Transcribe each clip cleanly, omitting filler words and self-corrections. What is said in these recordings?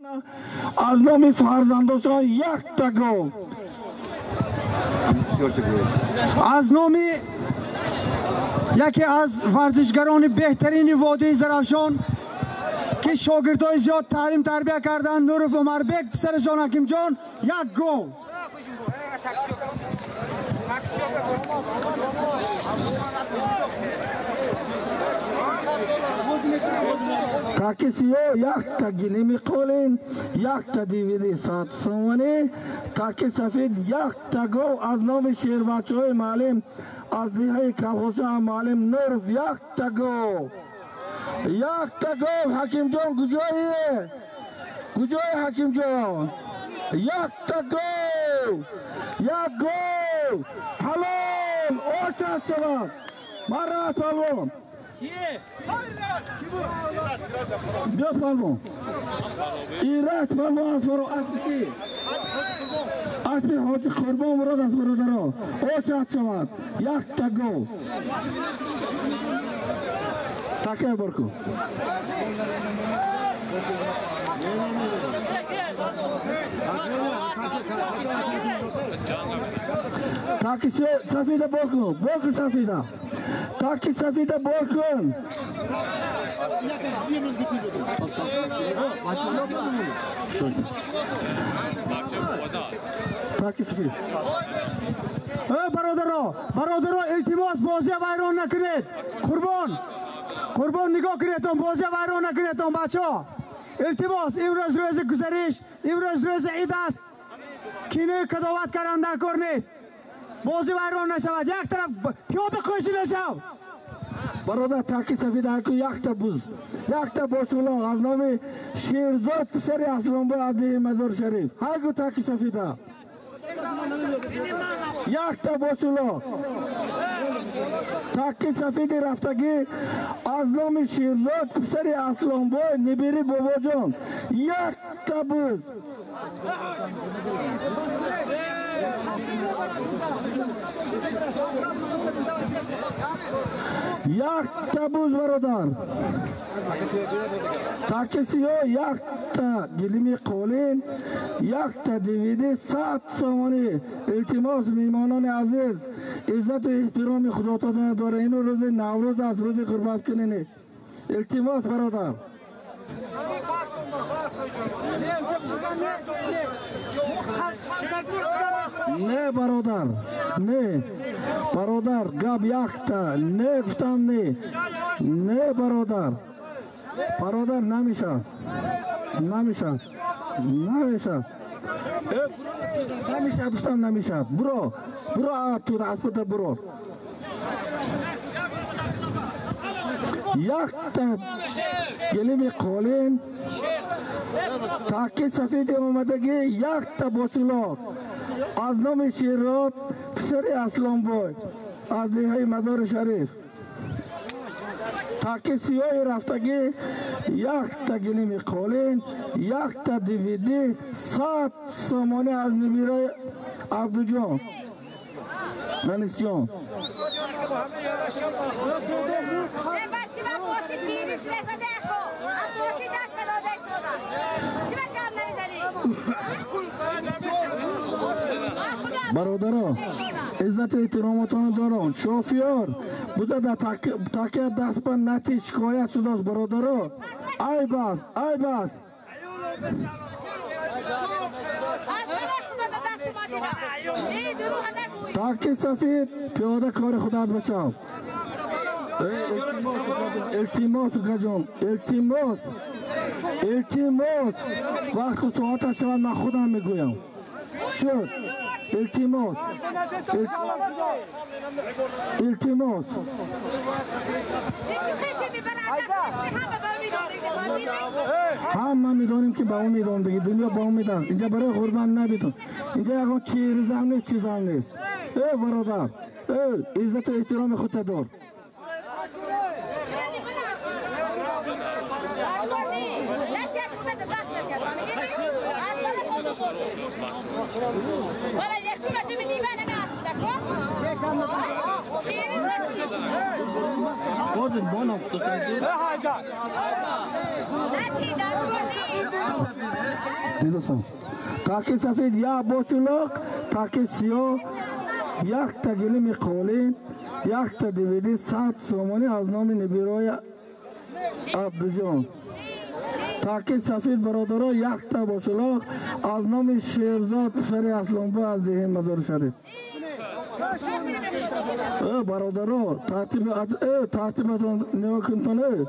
از نام فرزندان یک تا گل از نام یکی از ورزشگران بهترین وادی زرافشان که شاگردای زیاد تعلیم تربیت کردن، نورف عمربک پسر جان حکیم جان، یک گل. تاکسیو یک تا گلیمی قولین، یک تا دیویدی 7 سومانی، تاکی سفید یک تا گل از نام شیر بچه های معلم از دیهای کلخوشا معلم نورف یک تا گل. یک تا گل. حکیم جان کجاییه؟ کجای حکیم جان؟ یک تا گل. یک گل. حلال اوچت شود. مرد پلوان بیا پلوان ایرات پلوان فرو اکتی اکتی حاجی قربان مراد از برادرها اوچت شود. یک تا گل. تاکه برکو تاکی سفیده برکن برکن سفیده تاکی سفیده برکن تاکی سفید برادرها التماس بازی ویران نکنید. قربان نگاه کنید بازی ویران نکنید بچه ها. التماس امروز روز گزارش، امروز روز عید است. کینه کداوت کردن در کار نیست. بازی ویران نشود. یک طرف پیاده خوشی نشود. برادر تاکی سفید هرکو یک تا بوز یک تا باشولا از نام شیرزاد پسر اسلام با عدی مزار شریف هرکو تاکی سفید ها یک تا باشولا تاکی سفید رفتگی از نام شیرزاد پسر اسلام با نبیری بابا جان یک تا بوز یک تا بوز برادر تاکسیو یک تا گلیمی قولین یک تا دیویدی 100 سومانی. التماس میمانان عزیز عزت و احترام خداتان داره. اینو روز نوروز از روز قربت کنین. التماس برادر نه برادر نه برادر گاب یک تا نه گفتم نه برادر نمیشه گفتم نمیشه. برو تو راسته برو. یک تا گلیمی قولین تاکی سفید اومدگی یک تا باشولا از نام شیرات پسر اسلام بای از دیهای مزار شریف تاکی سیای رفتگی یک تا گلیمی قولین یک تا دیویدی 100 سومانی از نبیرای عبدالجان غنیسیان برادرها عزت احترامتان دارم. شوفیار بوده در تاکه دست پر نتی شکایت شده است برادرها. ای بس تاکه سفید پیاده کار خودت بشو. التماس کجام التماس وقت ساعت شود من خودم میگویم شد. التماس همه میدانیم که با اون میدان بگی دنیا با اون میدان. اینجا برای قربان نبیتون. اینجا اگه چیزم نیست چیزم نیست. برادر عزت و احترام خودت دار. Godin bona fotoğrafı. دیدوستان تاکی سفید یا بوشلوق تاکی سیاه یک تا گلیم قولین یک تا دیویدی 100 سومانی از نام نبیروی عبدجان تاکی سفید برادرها یک تا بوشلوق از نام شیرزاد پسر اسلامبا از دیه مزار شریف برادرها ترتیبتون نگاه کنتونه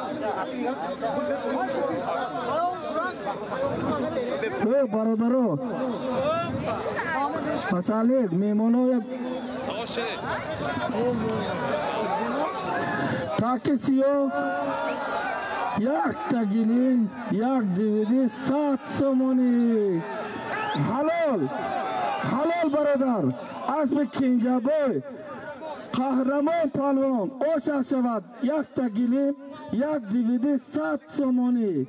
برادرها مسالک میمانای تاکی سیاه یک تا گلین یک دیویدی 100 سومانی حلال برادر اسب کینجابوی قهرمان پالوان اوشا شود یک تا گلین یک دیویدی 100 سومانی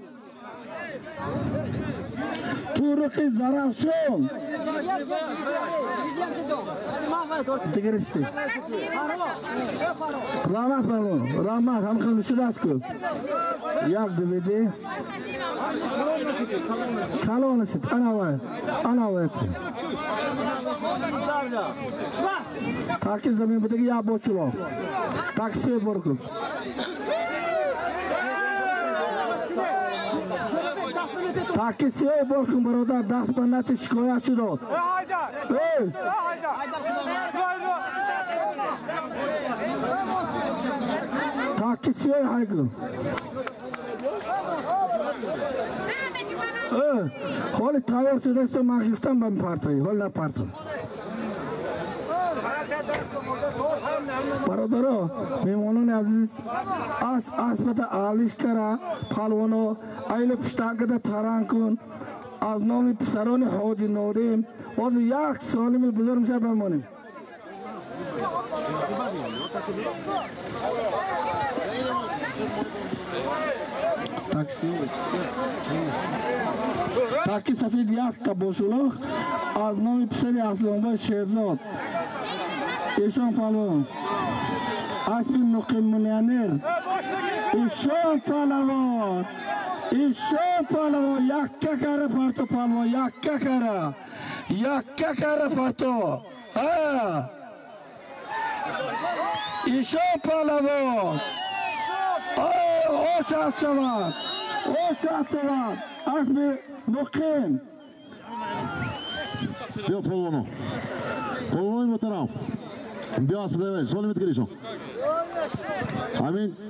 تورقی زرافشان دیگرشتی رحمت فرمون رحمت هم خیلی شده است که یک دیویدی کلانه شد انا وید تاکی زمین بوده که یا بوچلو تاکسی برکن تاکی سیاه برکن برادر دست بندت شکایت شد تاکی سیاه های کن حالی تاور شده است ما گفتم بهم پارتایی حال نپارتم برادرها میمانان عزیز اسبت آلیش کرا پالوانو ایل پشتانکده تران کن از نام پسران حاجی نوریم و یک سالی مل بزرگ میشه بمانیم تاکی سفید یک تا بوشلوخ از نام پسر اسلامبا شیرزاد ایشان پالوان اسب نقیم منیانر ایشان پالوان یکه کاره فرتو پالوان یکه کاره فرتو ایشان پالوان اوشت شود اسب نقیم بیا پالوان محترم بیا اسب دیوید سالمت گریشون همین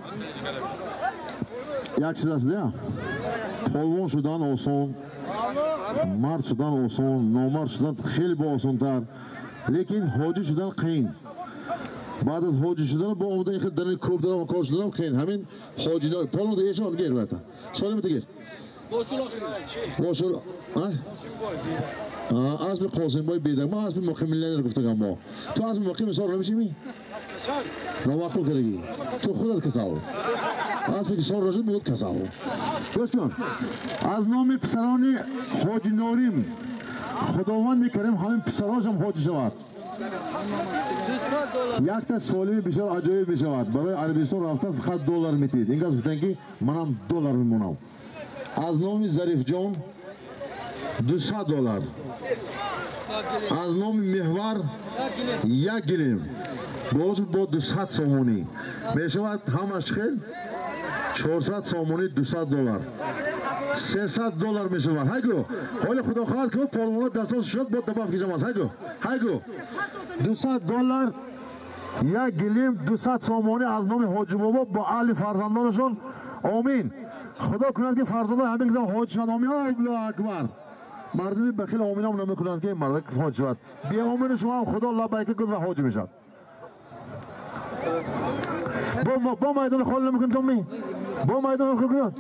یک چیز است دیا پالوان شدن آسان مرد شدن آسان نامرد شدن خیلی با آسان تر لیکن حاجی شدن قین بعد از حاجی شدن با اومدن خیلی در این کوب دارم و کار شدن قین همین حاجی نار پالوان دیگه گیر باید سالمت گیر باشور اسب قاسم بای بیدک ما اسب مقیم ملنر گفتگم ما تو اسب مقیم سال نمیشی می؟ نواقل کرگی تو خودت کساو اسب که سال رشد میگود کساو گوش کن از نام پسران حاجی نوریم خداوند کریم همین پسراش هم حاجی شود یک تا سالمی بسیار عجایب می شود برای عربستان رفتن فقط دلار میتید این گفت بودن که منم دلار میمونم از نام ظریف جان $200 از نام محور یک گلیم باز با 200 سومونی می شود همش خیل 400 سومونی $200 $300 می شود هایگو حالی خدا خواهد که پالوانا دستاس شد با دباف کشم است هایگو $200 یک گلیم 200 سومونی از نام حاجی بابا با اهل فرزندانشون آمین خدا کند که فرزندان همین که حاج شد آمین الله اکبر مردمی بخیل آمین هم نمیکنند که این مرد حاج شد بیا آمین شما هم خدا لبیک کند و حاج میشد با میدان خال نمیکن تو می با میدان خال کن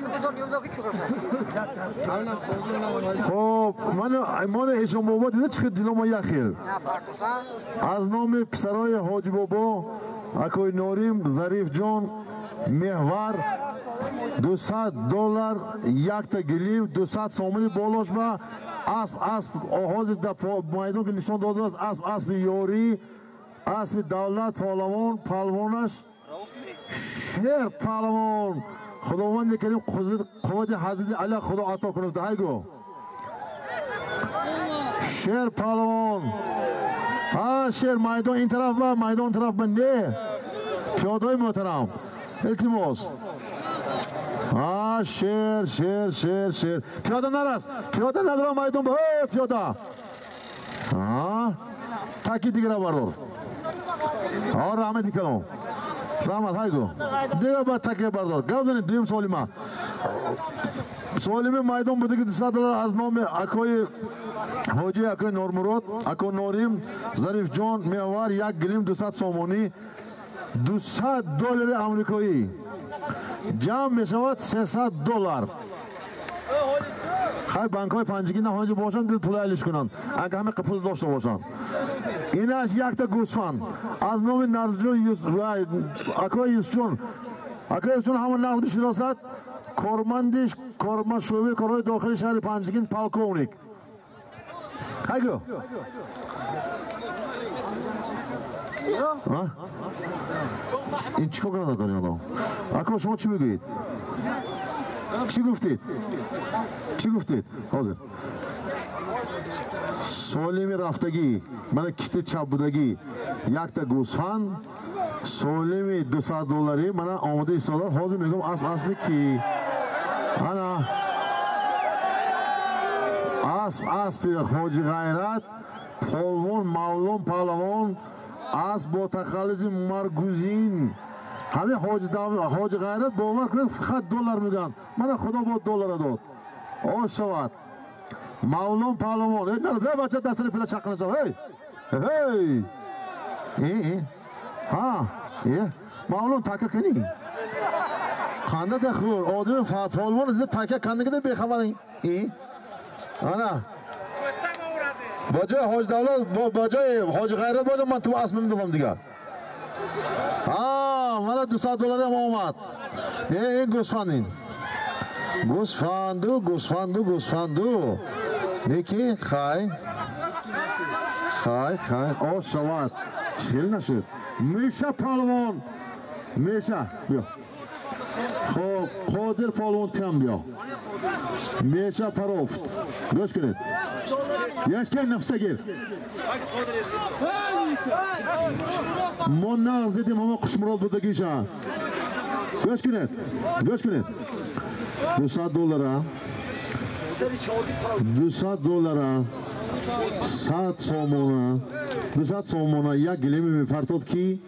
خب من ایمان هیچم بابا دیده چقدر دیلو ما یخیل از نام پسرای حاج بابا اکوی نوریم ظریف جان محور $200 یک تا گلیم 200 سومنی بالاش با اسب آغاز در میدان که نشان داده است اسب یاری اسب دولت پالوانش شیر پالوان خداوند کریم قوت حضرت علی خدا عطا کنه هایگو شیر پالون ها شیر میدان این طرف و میدان طرف بنده پیاده‌های محترم التماس ها شیر شیر شیر شیر پیاده نرس پیاده ندارم میدان به پیاده ها تاکی دیگه را بردار اور رحمتی کلام رحمت هایگو دیگه با تاکی بردار گفتن دیم سولیما سولیما میدان بوده که $200 از نام اکوی حاجی اکوی نورمراد اکو نوریم ظریف جان میوار یک گلیم 200 سومونی $200 آمریکایی جمع میشود $300 خیلی بانک های پنجگی نهانجی باشند بیل پول ایلیش کنند اگه همه پول داشته باشند اینش یک تا گوسفند از نام نرزجو اکوی یوسجون اکوی یوسجون همون نقل بشناسد کارمندش کارمند شعبه کارهای داخلی شهر پنجگین پالکونیک هایگو این چی کار کننده داری آدم؟ اکو شما چی بگویید؟ چی گفتید؟ چی گفتید؟ حاضر سالمی رفتگی من کیت چپ بودگی یک تا گوسفند سالمی $200 من آماده ایستاده حاضر میگم اسب کی انا اسب حاجی غیرت پالوان مولون پهلوان اسب با تخلص مرگوزین همه حاج غیرت باور کنید فقط $1 میگن من خدا با $1 داد آش شود مولون پهلوان نه بچه دست پیلا چقنه شد هی هی ها مولون تکه کنی خانده دخور آدم پهلوان دیده تکه کنده که بخبرین آنا با جای حاج دولت با جای حاج غیرت باید من تو اسم میدونم دیگه من $200 هم آمد این گوسفند گوسفندو نیکی خای آش شود چیل نشد میشه پالوان میشه بیا خب قادر پالوان تیم بیا میشه پروفت گوش کنید یشکن نفسه گیر ما ناز دیدیم همه قشمرال بودگیشن گوش کنید $200 $200 100 سومونه 200 سومونه یک گلیمی میپرتاد کی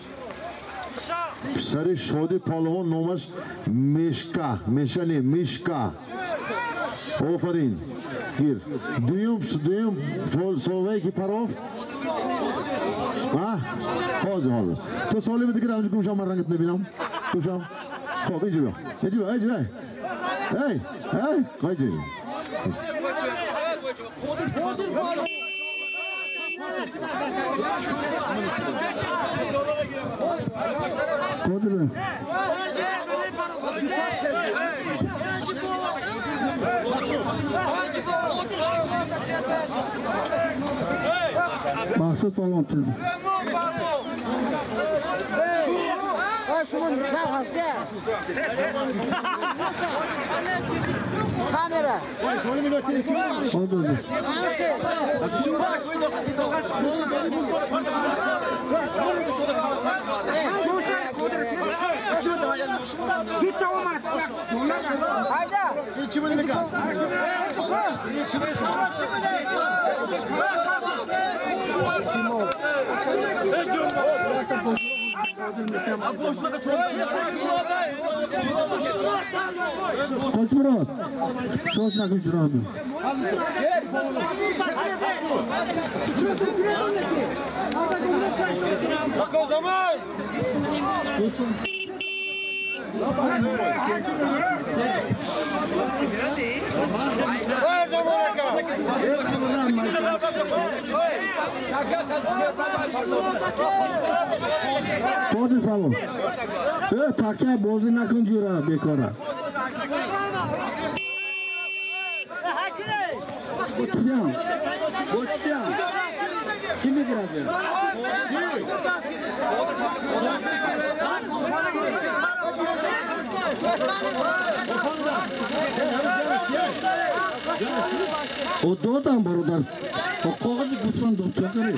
پسر شادی پالوان نامش میشکا آفرین گیر دویم سومه کی پروف حاضر تو سوالی بده که رمز گوشم من رنگت نبینم گوشم خب اینجا بیا قایجی محسوب فالان تیم شما نه هسته کامera Git olmaz. Hayda. İçimi mi kaz? Kosmorot. Söz nakı cüradı. Bak o zaman. Kodi falan. Takya bozdun nakın cüra bekara. Boçtiyan. Kim giradi? O doğudan buradan. O kağıdı kutsan da çakırıyor.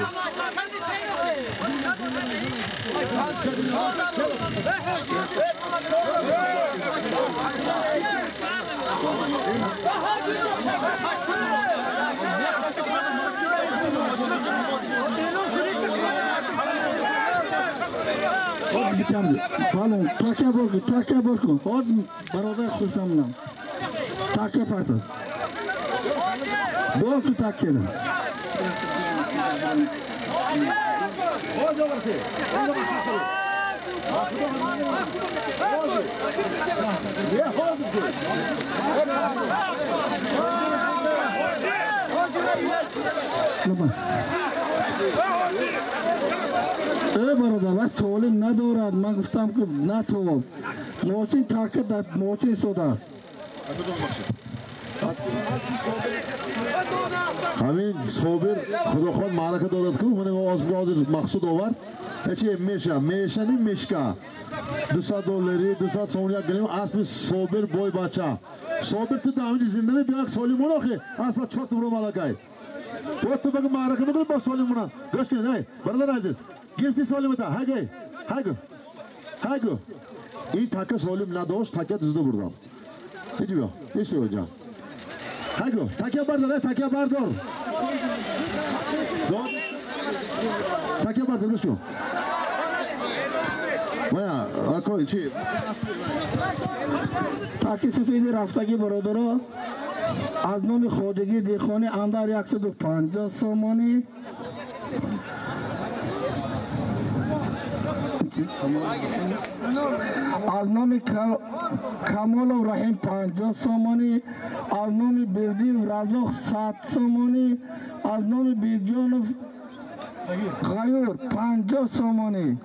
Hadi bir tane. Balon. Takya borku. Hadi barodar kursamla. Takya farklı. Borku takyadan. برادر بس سوالیم ندارد من گفتم که نه تو موسین تاکه در موسین سودا همین صابر خداخواد معرکه دارد که اون از مقصود آورد چی میشه نیم میشکا $200 200 سونیا گلیم اسب صابر بوی بچه صابر تو دامنی زنده می بیاک سالیمون آخه اسب چهار برو مالکای تو بگه معرکه میکنی با سالیمون گوش کنید های برادر عزیز گرفتی سالیم تا هگو این تاکه سالیم نداشت تاکه دزده بردم ایچی بیا ایستی او جان هگو تاکه بردار تاکه بردار تاکه بردار گوش کن بایا اکو چی تاکه سفیدی رفتگی برادرها از نام خواجگی دیخانی اندر 150 سومانی از نام کمال و رحیم 50 سومانی از نام بردی و رزاق 100 سومانی از نام بیگجان و غیور 50 سومانی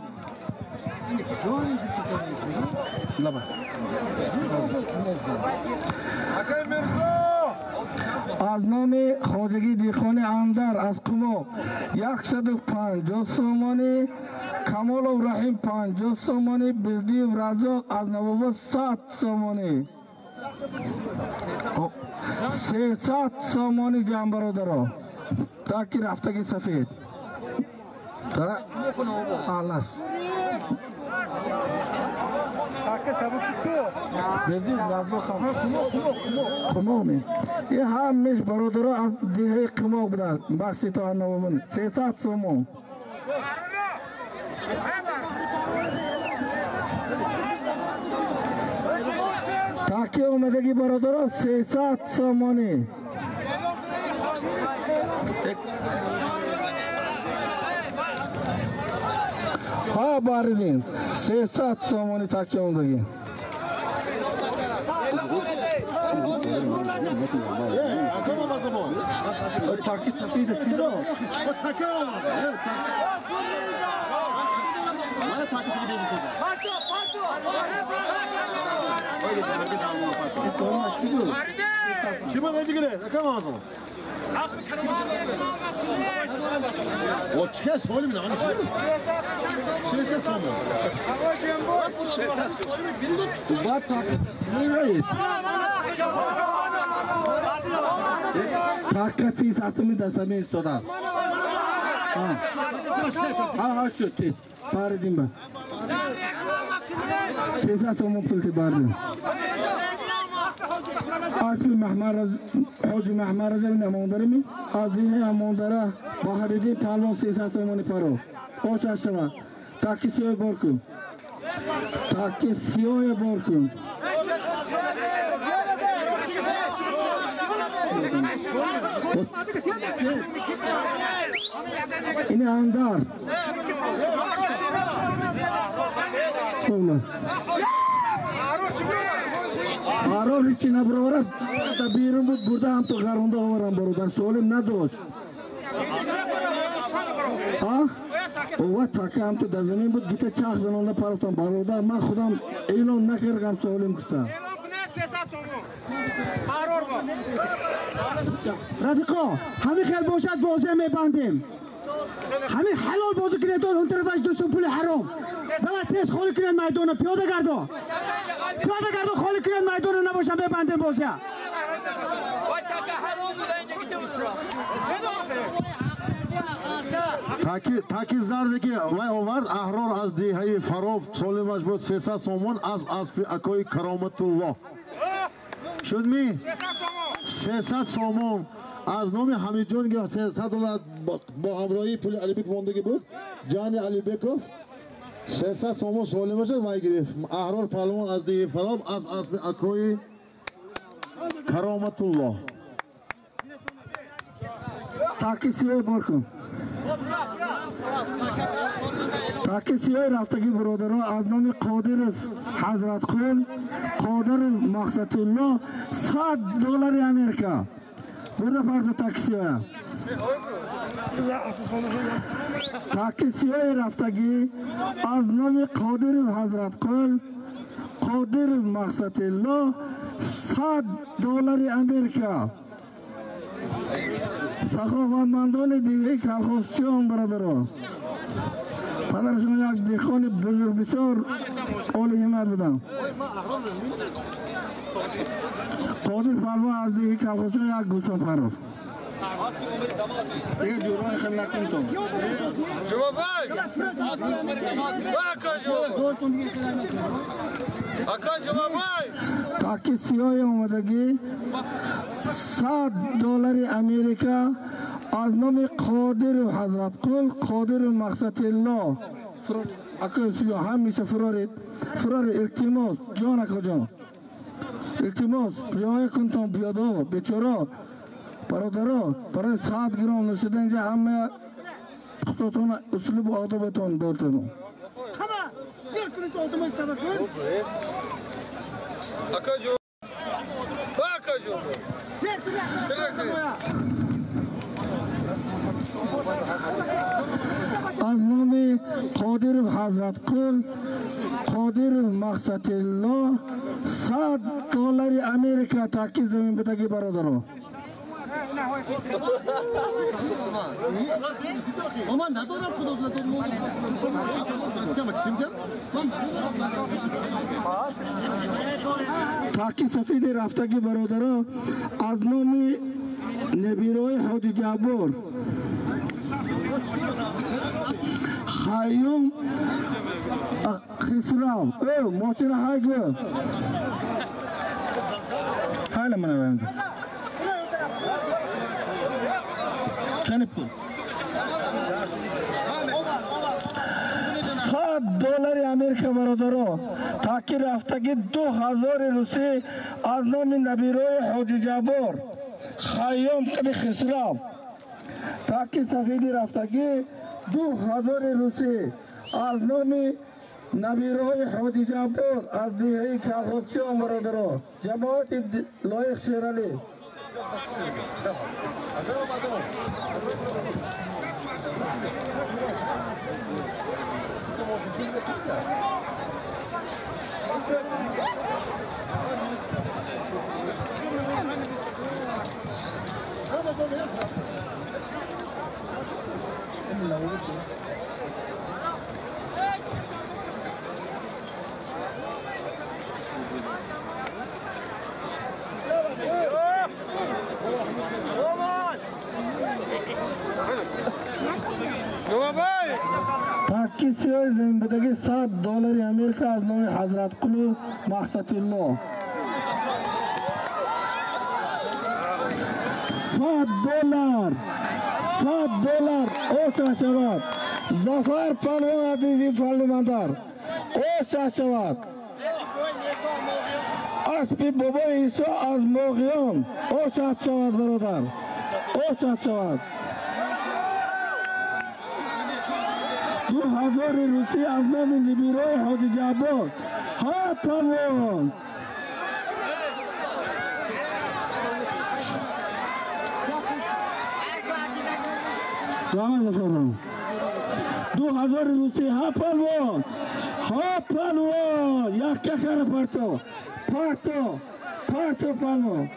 از نام خواجگی دیخانی اندر از قمو 150 سومانی کمال و رحیم 50 سومانی بردی و رزاق از نوابه 100 سومانی 300 سومانی جان برادرها تاکی رفتگی سفید آلاس بردی و رزاق قمو می این همیش برادرها از دیه قمو بدن بخشی تا نوابه 300 سومون تاکه اومدگی برادرها 300 سومانی ها باردین 300 سومانی تاکه اومدگی تاکه سفید چی را؟ تاکه آمده چی باید اینجا گره؟ اکم آزم o çiğ söyleyeyim de hani çiğ ses söyleyeyim. Bak tak. Ne takati satımı da sana istoda. Ha şu tit. Pardon ben. Sesa somun pulti pardon. Asıl mahmar Hoca mahmar azam namondare mi? Azdihe amondara baharidi talon sesa somuni paro. O şaşma. Takisiyo borku. Takisiyo borku. İni andar. Oğlum. Aror hiç ne bırakır? Tabirim bu burada ham to garunda ovaram buradan solim ne doş? Ha? O takı ham to dazemin bu gite çak zanonda parasam barodar ma khudam eylon nakirgam solim kısta. رفیقا همین خیلی باشد بازی میبندیم همین حلال بازی کنید اون طرفش دوستون پول حرام بلا تیز خالی کنید میدانو پیاده گردو خالی کنید میدانو نباشن ببندیم بازی таки зарде ки вай овард аҳрор аз деҳаи фаров солимаш буд 300 сомон аз аспи акои кароматуллоҳ шудми 300 сомон аз номи ҳамиҷон ки 300 доллар бо ҳамроҳии пули алибек вондагӣ буд ҷани алибеков 300 сомон солимаша вай гирифт аҳрор паҳлувон аз деҳаи фаров аз аспи акои кароматуллоҳ таки сиёй бор кун таки сиёй рафтаги бародаро аз номи қодиров ҳазратқул қодиров мақсатулло 100 доллари америка бурда фарзо таки сиёя таки сиёй рафтаги аз номи қодиров ҳазратқул қодиров мақсатулло 100 доллари америка саховатмандони дигаи калхозчиён бародаро падарашон як деҳқони бузург бисёр олиҳимат буданд қодир фарво аз дигаи калхозчиён як гӯсон фаров дига ҷурмои хеле накунто таки сиёи омадагӣ 100 доллари америка аз номи қодиров ҳазратқул қодиров мақсатилло ҳамеша фуроред илтимос ҷон акоҷон илтимос риоя кунтон пиёдо бечоро бародаро барои 100 гиром нӯшида инҷа ҳама худотон услубу одобатон додтамо аз номи қодиров ҳазратқул қодиров мақсатилло 100 доллари америка таки замин бидагӣ бародаро таки сафиди рафтаги бародаро аз номи набирои ҳоҷи ҷаббор хайюм хисрав мошина ҳайгӯ ҳайла манаваямҷа $100 америка бародаро таки рафтаги 2000 русӣ аз номи набирои ҳоҷи ҷаббор хайём қади хисрав таки сафеди рафтаги 2000 русӣ аз номи набирои ҳоҷи ҷаббор аз диҳаи калхозчиён бародаро ҷамоати лоиқ шералӣ таки сиёи заминбудагӣ $100 америка аз номи ҳазратқулу мақсатилло $100 оша шавад зафар палвон азизи фаллимандар оша шавад аспи бобои исо аз моғиён оша шавад бародар оша шавад 2000 русӣ аз номи набирои ҳоҷи ҷаббор ҳа палвон рамазон 2000 русӣ ҳа палвон яккакара парто Parto Palmo.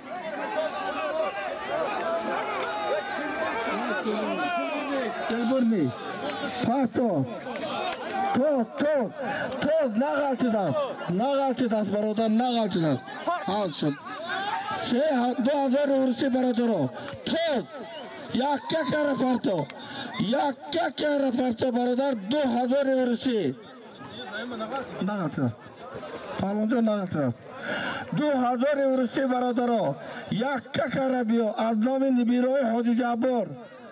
Telburni. Parto. Toz nagalchidas baroda nagalchidas. Al shud. 2000 ursi barodaro. Toz. Yakka kara parto barodar 2000 ursi. Nagalchidas. Palmonjo nagalchidas. 2000 ursi barodaro. Yakka kara bio. Aznomi nibiroy Hoji Jabor.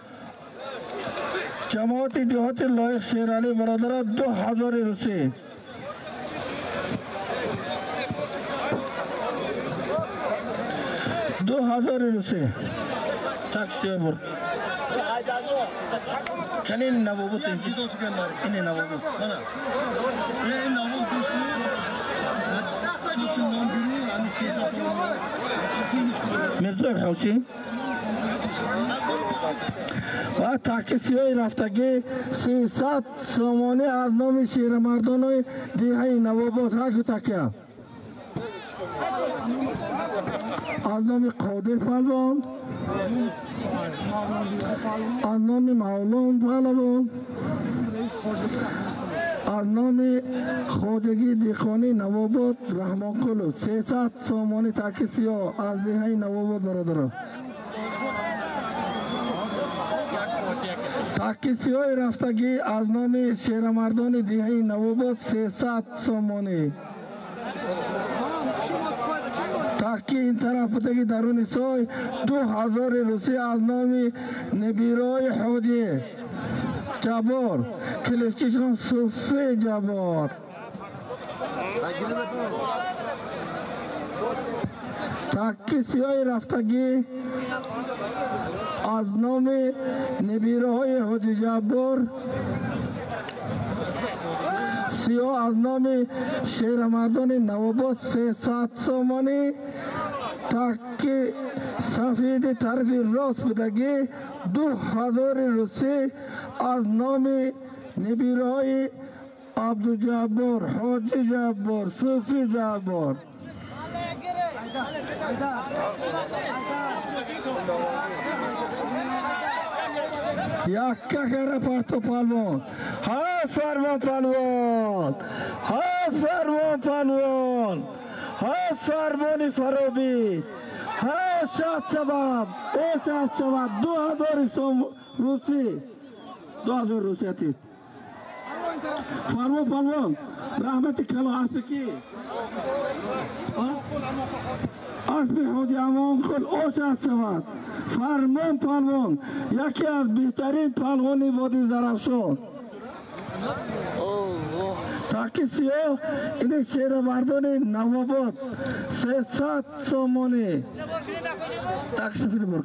जमाती देहाती लोग शेराली बरादरा 2000 रुपए 2000 रुपए taksiye vur. Kanin navobut inci dos gönder. İne navobut. Bana. Navobut şu. Mirza Hüseyin. و تاکسیای رفتگی 300 سومانی از نام شیر مردانوی دیهای نوابات ها که تکیه از نام قادر پلوان از نام مولان پلوان از نام خواجگی دیخانی نوابات رحمان کلو 300 سومانی تاکسیا از دیهای نوابات برادر تاکسیای رفتگی از نام شیرمردان دیهی نواباد 300 سومانی تاکی این طرف بودگی درون سوی 2000 روسی از نام نبیرای حوجی جبار کلشکشان صوفی جبار تاکسیای رفتگی از نام نبیره های حاجی جبار سیاه از نام شیرمردان نواباد 300 سومانی تاکی سفید طرف راست بودگی 2000 روسی از نام نبیره های عبدالجبار حاجی جبار صوفی جبار yakka kara parto palvon ha farmon palvon ha farmon palvon ha farmoni farobi ha shat sabab o shat sabab 2000 som rusi 2000 rusiyati farmon palvon rahmeti kalo asbeki asbi hodi amon kul o shat sabab فرمان پالوان یکی از بهترین پالوانی وادی زرافشان تاکی سیاه این شیر مردان نواباد 300 سومانی تاکی سفید برک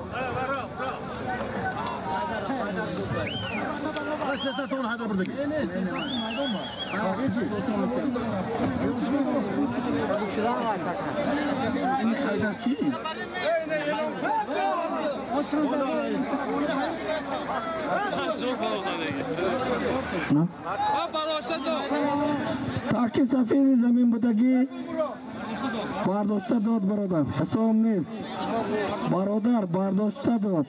Sesler sonra Haydar buradaki. Çabuk şuradan mı açacak? Haydar çiğ. تاکی سفید زمین بودگی برداشته داد برادر حساب نیست برادر برداشته داد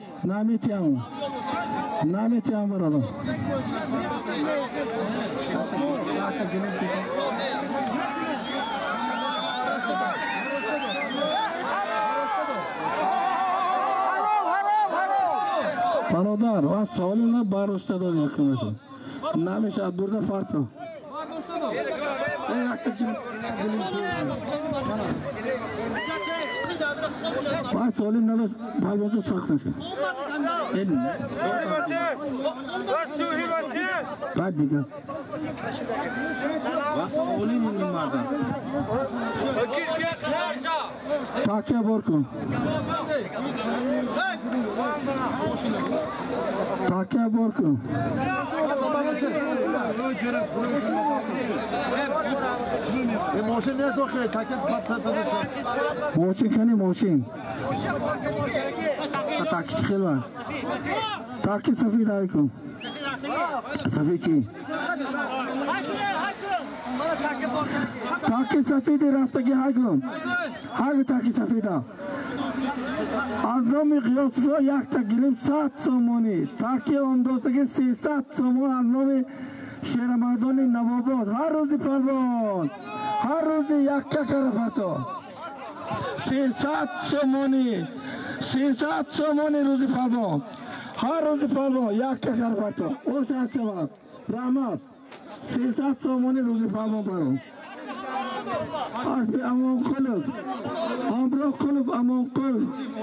نمیتیم برادر برادر و سوالی نه برداشته داد یکمشون نمیشه برده فرطو باید سوالی نداشت پلوانجو سخت نشه بعد دیگه وقت سوالی نیم مردم تاکیه بار کن تاکیه بار کن ماشین نیست داخل تاکیه ماشین کنی ماشین تاکی خیلی بار تاکی سفید آئی کن سفید چی تاکی سفیدی رفتگی هاگون هاگو تاکی سفیدا از نام قیاسفا یک تا گلیم 100 سومونی تاکی اون دوستگی 300 سومون از نام شیرمردانی نواباد هر روزی پروان هر روزی یک ککر فرسا 300 سومونی 300 سومونی روزی پروان هر روزی پروان یک ککر فرسا اوش هستم رحمت 300 سومونی روزی پروان پروان از به امان خلف امرو خلف امان قل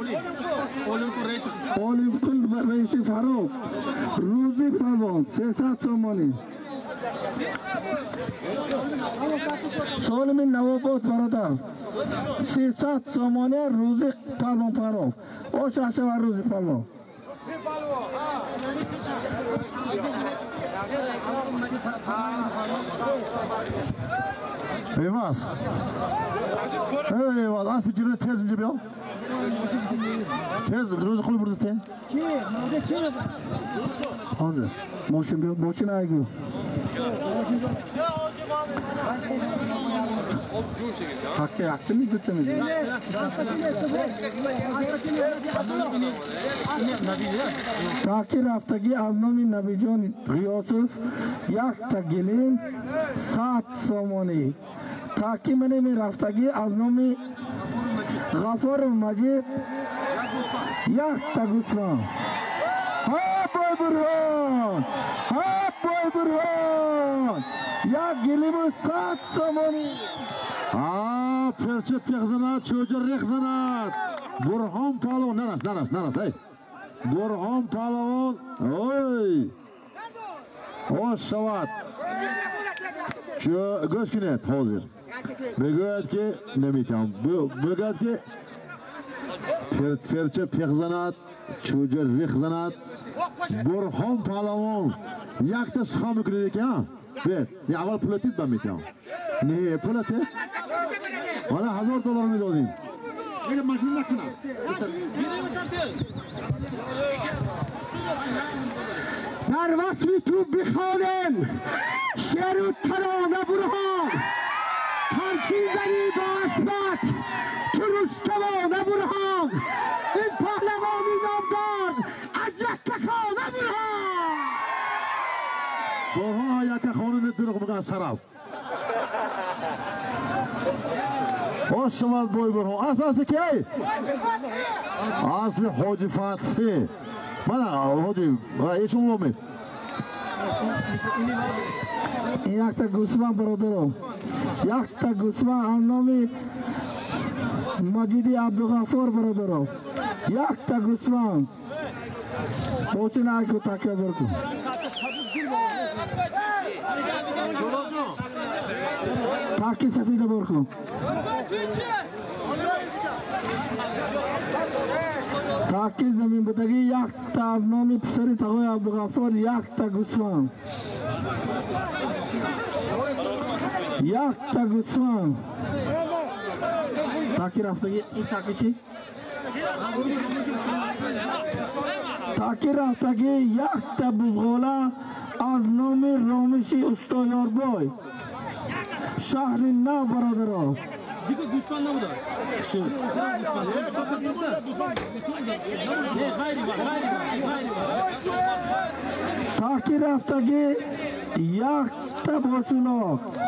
اولیم قل رئیسی فروق روزی پروان 300 سومونی سالمی نواباد برادر 300 سومونی روزی پروان پروان اوش هستم روزی پروان Eyvaz. Eyvaz. Az bir cebine tez ince bir al. Tez. Rozu kulu burada te. Hazır. Moşun aygı. Hakkı yaktı mı tuttun? Takir haftaki Aznami Nabijon Riyosuf yak ta gelin 7 somoni. Takir mene mi raftagi Aznami Gafar Majid yak ta gusran. Ha boy Burhan! Ha boy Burhan! yak gelimi 7 somoni. Ha perçe pekzanat, çocuğu rekzanat. Burhan Palon. Naras. Hey. Burhan Palon. Oy. O şavat. Şu göz kinet hazır. Begöt ki nemitam. Begöt ki perçe pekzanat, çocuğu rekzanat. Burhan Palon. Yakta sıkam yükledik ya. Evet. Ne aval platit ben mitam. Ne platit? Bana $1000 mı dodin? Ne makine nakına? در وصف تو بخوانم شعر و ترانه برهان همچین زنی با اثبات تو رستمانه برهان این پهلوانی نامدار از یک خانه برهان برهان یک خانه دروغ بگن سراز hoş şamat boy burhan aslı ki aslı Hoca Fatih bana hoca hiç olmuyor yakta gusman brodero yakta gusman annomi Majidi Abdugafar brodero yakta gusman Boşun ayku takya burku Taki safide burku Taki zamin budagi yakta avnomi psari tagoy Abdugafar yakta gusman yakta gusman Taki raftagi in taki chi Taki raftagi yakta buzgola avnomi romishi ustoyor boy Şahri na baradaro Dikkat Gusman ne bu da? Şu. Takir haftagi yakta boşulo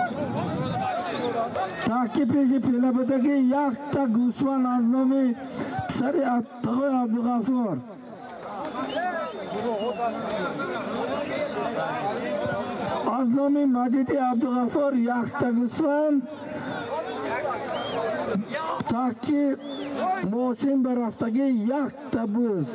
Takir peşi pilabadagi yakta Gusman aznomi Sari Tagoy Abdugafar Aznomi Majidi Abdugafar yakta Gusman Taki Mosin baraftagi yakta buz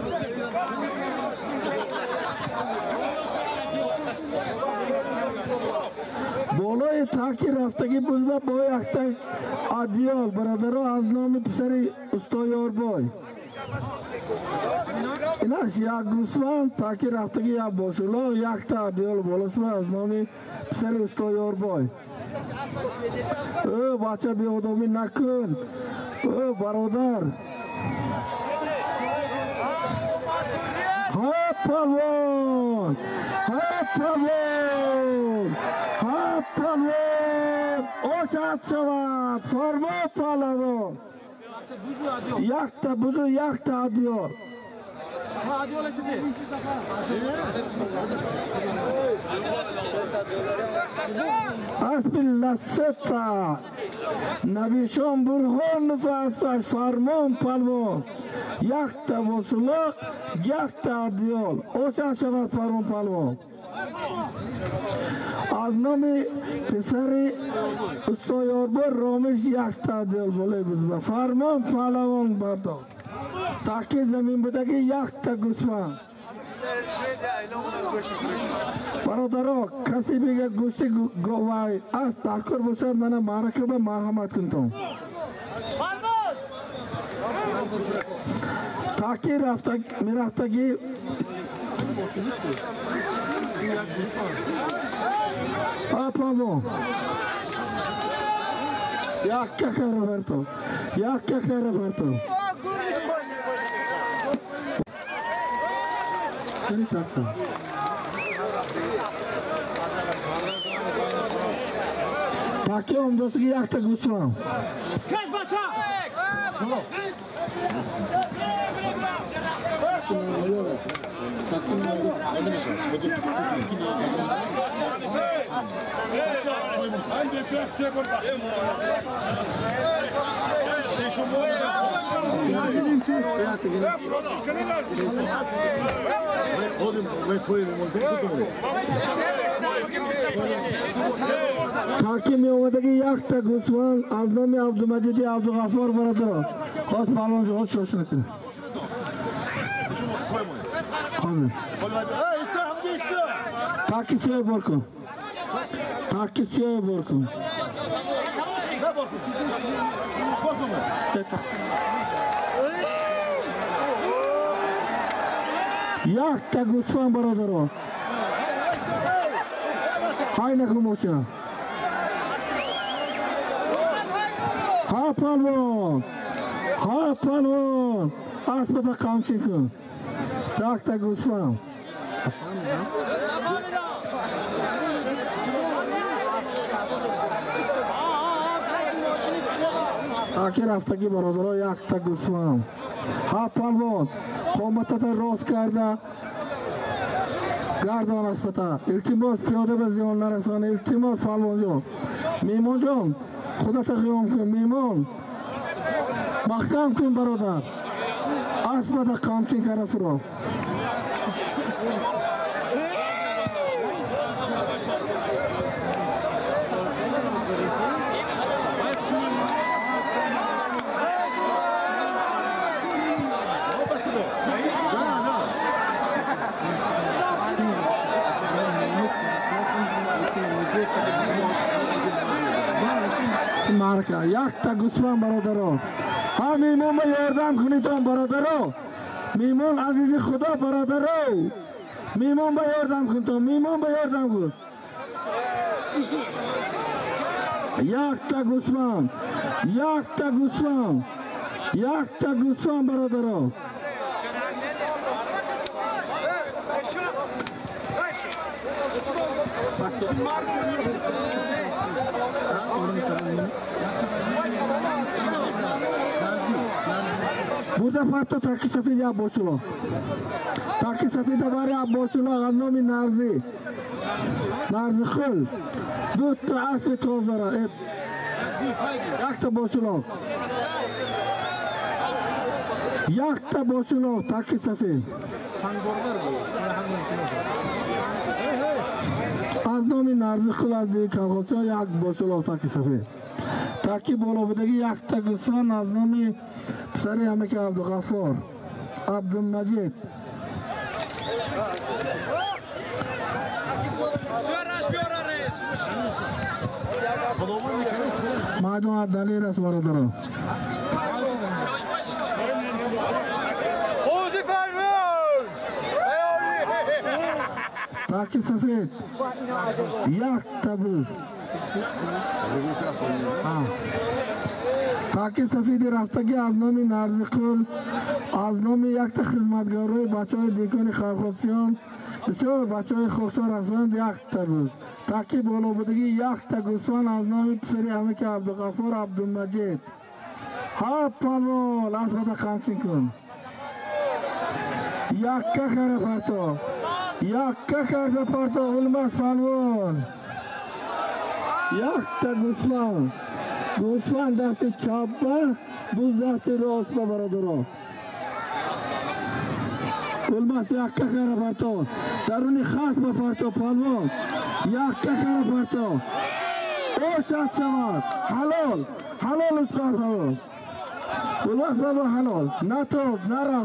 Bolay taki raftagi buzda boy yakta Adiyol baradaro aznomi pisari ustoyor boy İnaş ya Gusman taki raftagi ya boşulo yakta Adiyol bolosma aznomi pisari ustoyor boy বাচ্চা বেহদমি নাকুন বারোদার হ্যাঁ palvon, ha palvon, ha palvon, oşat şavat, farmo palvon. Yakta buzu yakta diyor. Hadi ola şimdi. Asbillah setta. Nabişon burhon nüfasa farmon palvon. Yakta bosuluk, yakta diyor. Oşat şavat farmon palvon. Aznami pisari ustoyor bu romish yakta diyor bole bizba. Farmon palvon bardo. Taki zamin budagi yakta gusman. Barodaro kasibiga gushti govay az takor bosad mana marakaba marhamat kuntum. Taki rafta miraftagi Apavo. Yakka karavarto. Yakka karavarto. Seni taktım. Bakıyorum dostu ki yakta kusmam. Kaç baça? Solo. Hakim yomadagi yakta Gusman, Aznami Abdumajid Abdug'affor baradaro. Xos palvonchi xos shoshilsin. Hozir. Takisiya borkum. Takisiya borkum. Yakta Gusman baradaro. Hayna kumoshina. Ha palvon. Ha palvon. Asbata qamchinkun. Yakta Gusman. Akir haftagi barodaro yakta Gusman. Ha palvon. Qomatata rost karda. Gardon asbata. İltimos piyoda biz yonlar asana. İltimos palvonjon. Mehmonjon. Xudo taqiyom kun mehmon. Mahkam kun barodar. Asbata qamchin karafuro. Marka yakta Gusman barodaro. Ha mehmon ba yordam kuniton barodaro. Mehmon azizi Xudo barodaro. Mehmon ba yordam kuniton, mehmon ba yordam kun. Yakta Gusman. Yakta Gusman. Yakta Gusman barodaro. Burada farklı takı safir ya boşulo. Takı safir de var ya boşulo annomi narzi. Narzi khul. Dut asli tozara. Yakta boşulo. Yakta boşulo takı safir. Annomi narzi khul azdi kalkosa yak boşulo takı safir. Taki bolobudagi yakta Gusman Aznami Pisari Amaki Abdug'affor Abdumajid Madon Adali ras barodaro. Taki safed yakta buz. Taki safidi raftagi Aznami narzi qil از نام یک تا خدمتگارای بچهای دیکان خلقوسیان بسیار بچهای خوشحال هستند یک تا روز تاکی بالا بودگی یک تا گوسفند از نام پسری همه که عبدالغفار عبدالمجید ها پالوال از خدا خمسین کن یک که خیره فرطا یک که خیره فرطا علمت پالوال یک تا گوسفند دست چپ بوز دست راست برادرها علمت یک که خیره فرطا درونی خاص بفرطا پالوال یک که خیره فرطا او شد شود حلال اسقاط حلال علمت پالوال حلال نتوب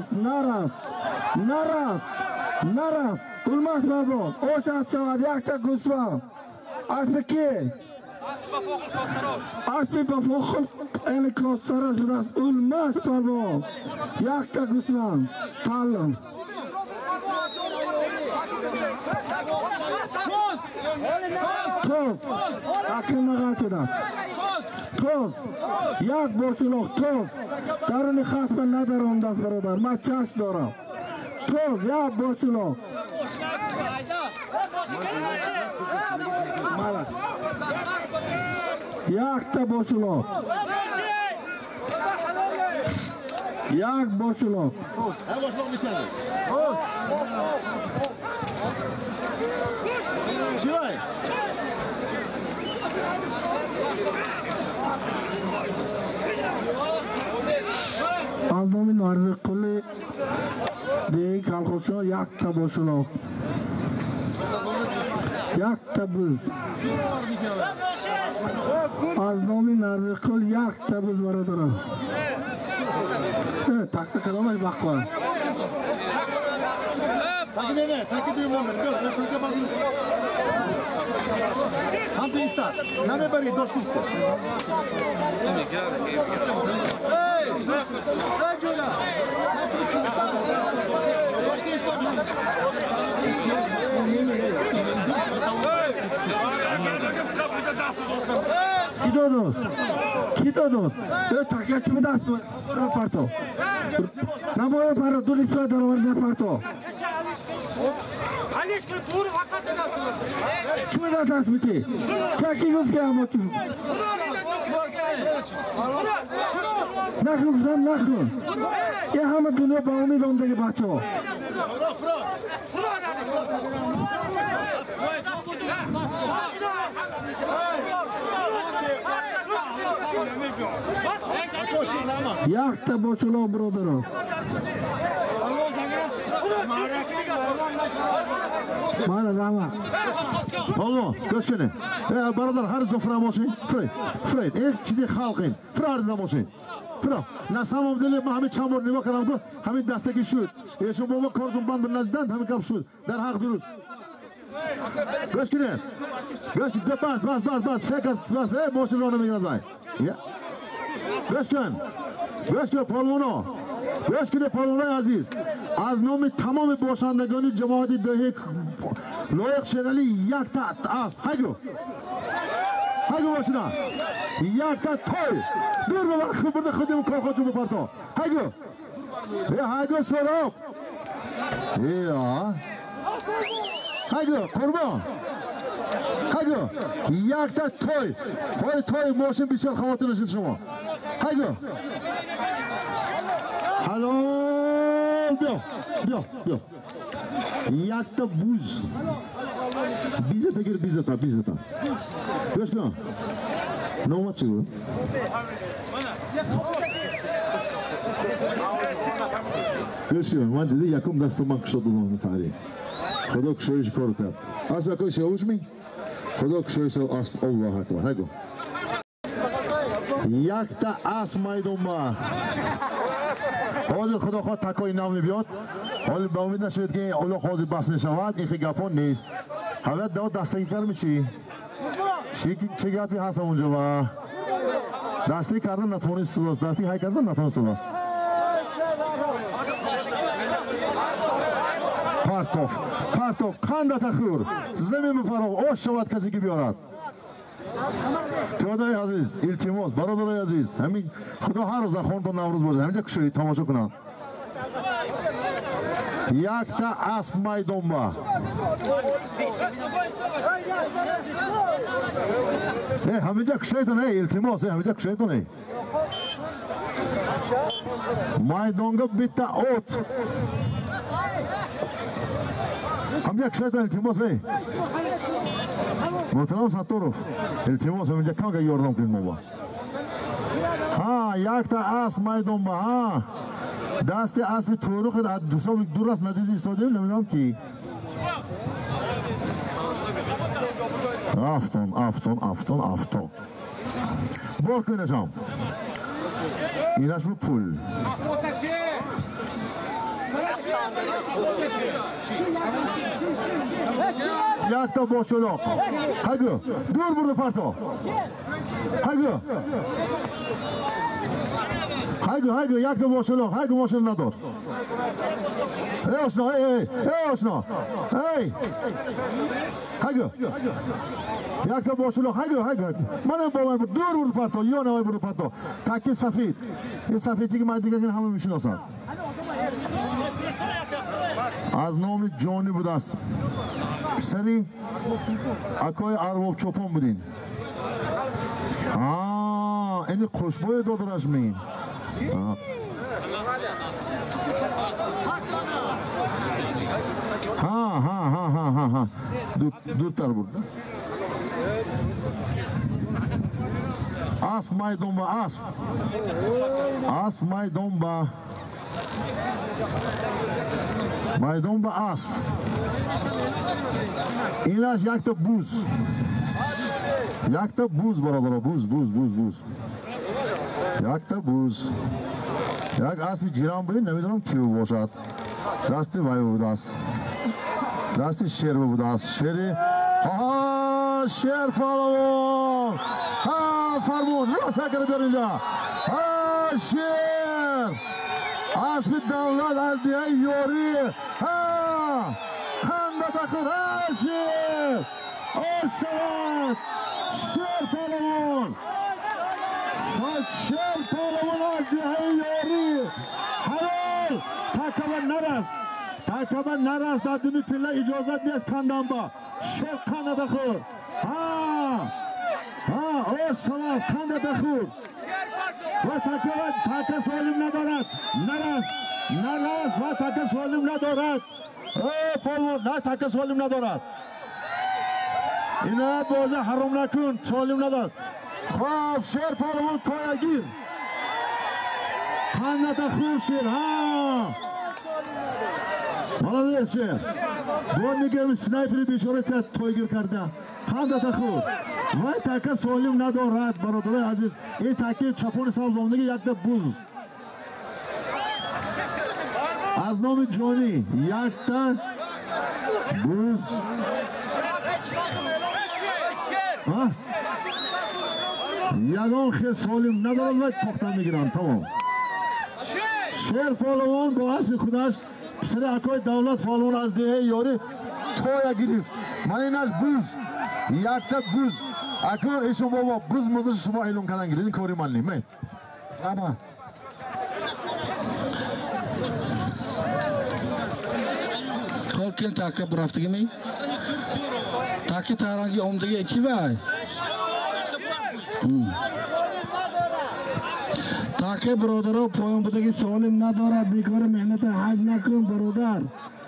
نرست علمت پالوال او شد شود یک تا گوسفند اسب کی؟ اسب بفوخل این کلاستر شده است علمت پالوال یک تا گوسفند تعلم توز اکنون نغلط شده توز یک باشلوخ توز درونی خاص من ندارم دست برادر من چشم دارم توز یک باشلوخ یک تا باشلوخ یک باشلوخ از نام نارز قلی دیگه کلخوشان یک تا باشلوخ یک تا بوز از نام نارز قل یک تا بوز برادرم تاکه کدامش بقوان تاکی دیمون هم بیستر نمی بری دوش بیستر کی دادوست تاکیه چی به دست برو پرتو نباید پرتو دو لیستر در آورد پرتو چی به دست میتی؟ تاکی گفت که اما چی؟ نکن یه همه دنیا با امید آمدگی بچه ها یک تا باشلو برادرها مالا رحمت پالوان گوش کنه برادر هر دو فراموشین فرید یک چیزی خلقین فرار نموشین فرا نسام امدلی ما همین چند بار نگاه کردم که همین دستگی شد ایشون بابا کارشون بند ندیدند همین کار شد در حق درست گوش کنه بس سه کس بس ماشین را نمیگیرند گوش کن پالوانا گوش کنه پالوانای عزیز از نام تمام باشندگان جماعت دهی لایق شیرالی یک تا اسب هگو باشینا یک تا توی دور ببر خود خودمون کار خودشون بپرتا هگو سراب هگو قربان هگو یک تا توی ماشین بسیار خواتر نشید شما هگو حلال بیا یک تا بوز بیزتا گیر بیزتا گوش کن نومت چی بود؟ گوش کن من دیدی یکم دست من کشت بودم مساری خدا کشایش کار کرد اسب یکای سیاوش می خدا کشایش اسب الله اکبر هگو یک تا اسب میدون ما حاضر خدا خواهد تکای نامی بیاد حالی به امید نشوید که اولو خوازی بس می شود این خیلی گفان نیست حوید داد دستگی کر میچی چه گفی هست اونجا با دستی کردن نتوانی صداست دستی های کردن نتوانی صداست پرتوف قند تخور زمین بفراغ آش شود کسی که بیارد پیادای عزیز التماس برادرای عزیز همین خدا هر روز خون تا نوروز باشه همینجا کشوید تماشا کنند Yakta asp maydonba. Hamica kuşaydın iltimos hamica kuşaydın maydonga bitta ot. Hamica kuşaydın iltimos Muhterem Sattorov iltimos hamica kanka yordam qiling baba. Ha yakta asp maydonba ha. دست اسب توروخ دوستان دور است ندیدی استادیوم نمیدونم کی آفتون بار کنه شام اینش به پول یک تا باشلاق هگو دور برده پرتا هگو یک تا باشلاق هگو ماشین ندار آشنا آشنا هگو یک تا باشلاق هگو من با من دور برده پرتا یا نه برده پرتا تکی سفید این سفیدی که من دیگه همه میشناسم از نام جانی بود است پسری اکای ارباب چوپان بودین اینی خوشبوی دادرش میگین ها دورتر بود اسب مایدون با اسب مایدون با مایدون با اسب اینش یک تا بوز برادر بوز یک تا بوز یک اسب جیران بود نمیدونم کی باشد دست وای بود است دست شیر بود است شیر شیر فالوون فرمون راست اگر بیار اینجا شیر اسب دولت از دیه یوری خنده دخور شیر آشاد شیر فالوون شیر فالوون از دیه یوری حلال تاکبا نرست در دنی فیله اجازت نیست کندن با شیر کنده دخور آشاد کنده دخور و تاکه سالم ندارد نرست و تاکه سالم ندارد نه تاکه سالم ندارد اینه بازه حرام نکن سالم ندارد خواب شیر پالوان تویا گیر کنده دخور شیر مالازه شیر دو میگم سنایپری بیچاره تویگیر کرده کنده دخور و تاکه سالم ندارد برادرای عزیز این تاکه چپون سبزامدگی یک ده بوز از نام جانی یک تا بوز یگان خیلی سالم ندارد و پختن میگیرن تمام شیر فالوان با اسم خودش پسر اکای دولت فالوان از دیه یاری تویا گرفت من اینش بوز یک تا بوز اکنون ایشون بابا بوز موزش شما ایلون کنن گیرید این کاری من نیم اما کل تاکه برفتگی می تاکه تارانگی اومدگی چی بای تاکه برادرو پایم بودگی سالم ندارد بیکار محنت حج نکن برادر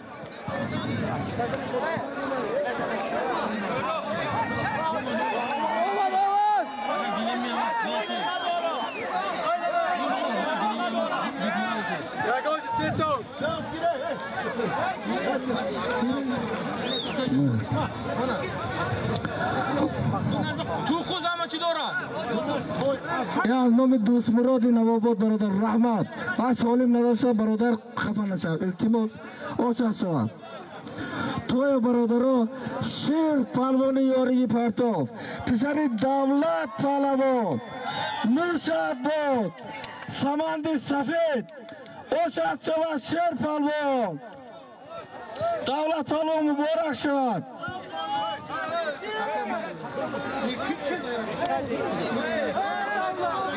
تو خود همه چی دارم از نام دوست مراد نواباد برادر رحمت از سالم نداشته برادر خفه نشد التماس آشد شود توی برادرها شیر پهلوان یاری پرتاف پسر دولت پهلوان نوشد بود سمند سفید آشد شود شیر پهلوان دولت پهلوان مبارک شود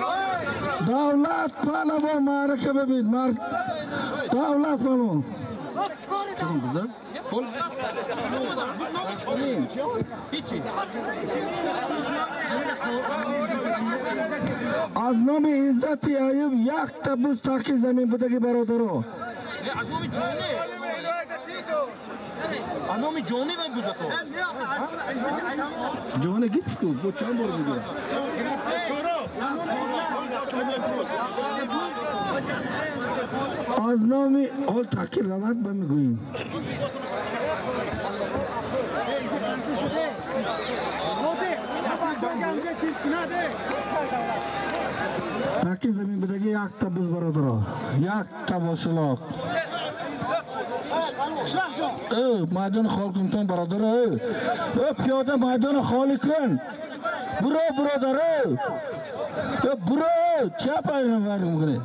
دولت پهلوان معرکه ببین دولت پهلوان Çıkın kızı. Ol. Az nomi izzati ayub yak tabuz taki zamin budagi barodaro. Anomi Johnny ben buzato. Johnny git ku bu çam bor gidiyor. Az nomi ol taki ravat ben mi goyim? Taki zamin budagi yak tabuz barodaro. Yak taboshlok. Maydon xalqim ton barodar. Piyoda maydon xoliqin. Buro birodar. Buro chapayni varim gire.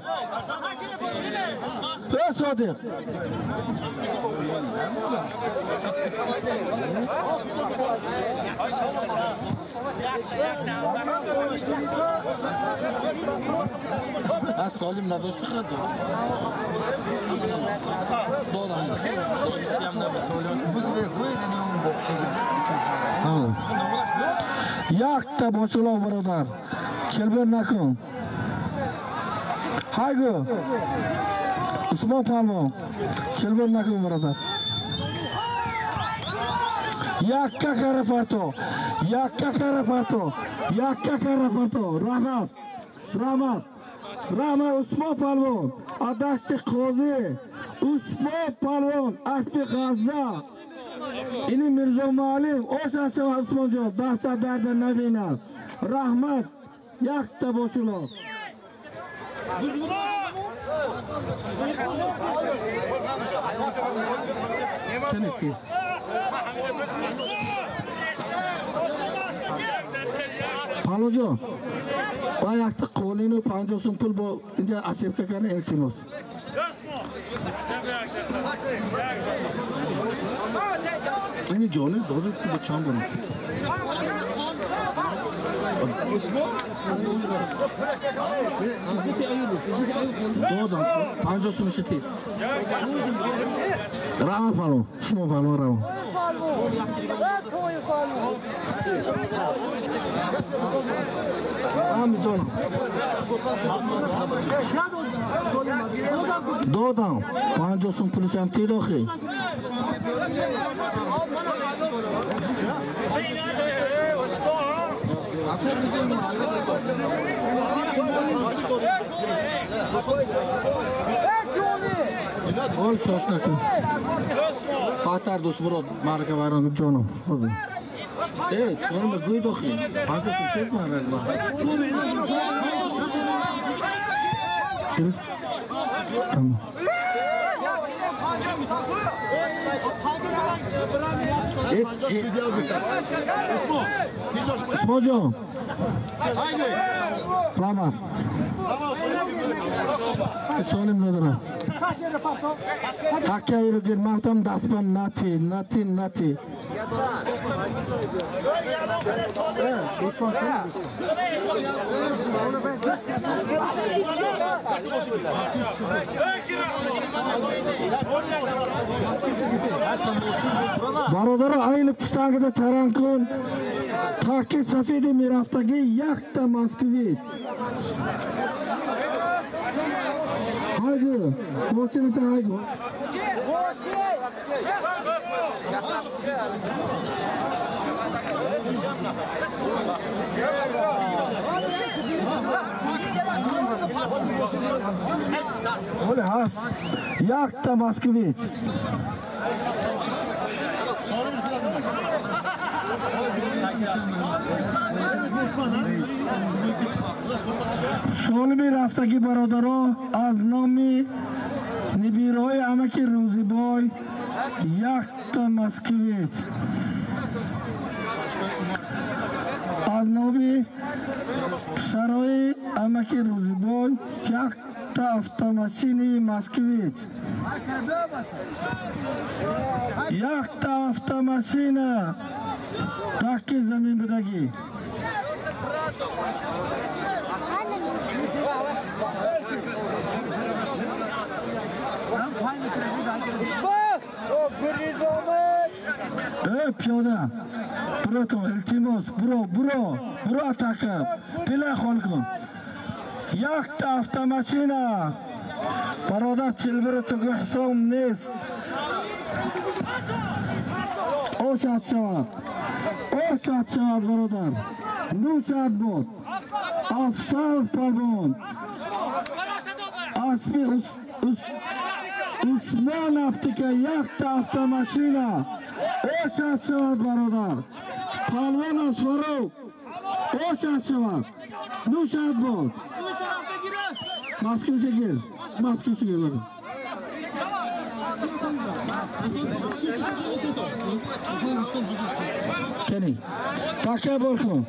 Sodiq. Solim nadoshti qildi. Do'lan. Yakta boshlo birodar. Chelber nakun. Haygo. Usmon palvon. Chelber nakun birodar. Yakka karafato. Yakka karafato. Yakka karafato. Rahmat. Rahmat. Rahmat Usmon palvon. Adashti qozi. Usmon palvon. Akbi g'azza. Ini Mirzo Malim. O'shasi Usmonjon. Dasta darda nabinat. Rahmat. Yakta boshlo. Taneti. Palojo. Bayakta qo'lini 50 so'm pul bu inja asirka qani iltimos. Ini Johnny do'du bu cham bor. Do'dan 50 so'm shiti. Rama falo, shimo falo rama. Amidon. Do'dan 50 so'm pul ham tiroxi. Ol shoshnaku. Patar do'st birod marka varon jonim. Sonunda go'ydoxi. Qancha ket maragma. Usmonjon. Rahmat. Solim nadara. Hakka yurgin mahtam daspan nati. Barodar ayılıp pistagida tarankun. Taki safedi miraftagi yakta Moskvich. Haydi, boşunu ta haydi. Öyle has. Yakta Moskvich. Solmi raftagi barodaro az nomi Nibiroy amaki Roziboy yakta Moskvich. Az nomi Saroy amaki Roziboy yakta avtomashini Moskvich. Yakta avtomashina taki zamin budagi. پیاده برو تو التماس برو اتاکر پله خال کن یک تا автомашина برادر چلبر تو حساب نیست او شاد شود برادر نو شاد بود افسال پربون اسمی عثمان افتی که یک تا автомашина او شاد شود برادر پالوان از فرو او شاد شود نو شاد بود ماسکین شگیر بگو کنی تاکه بر کن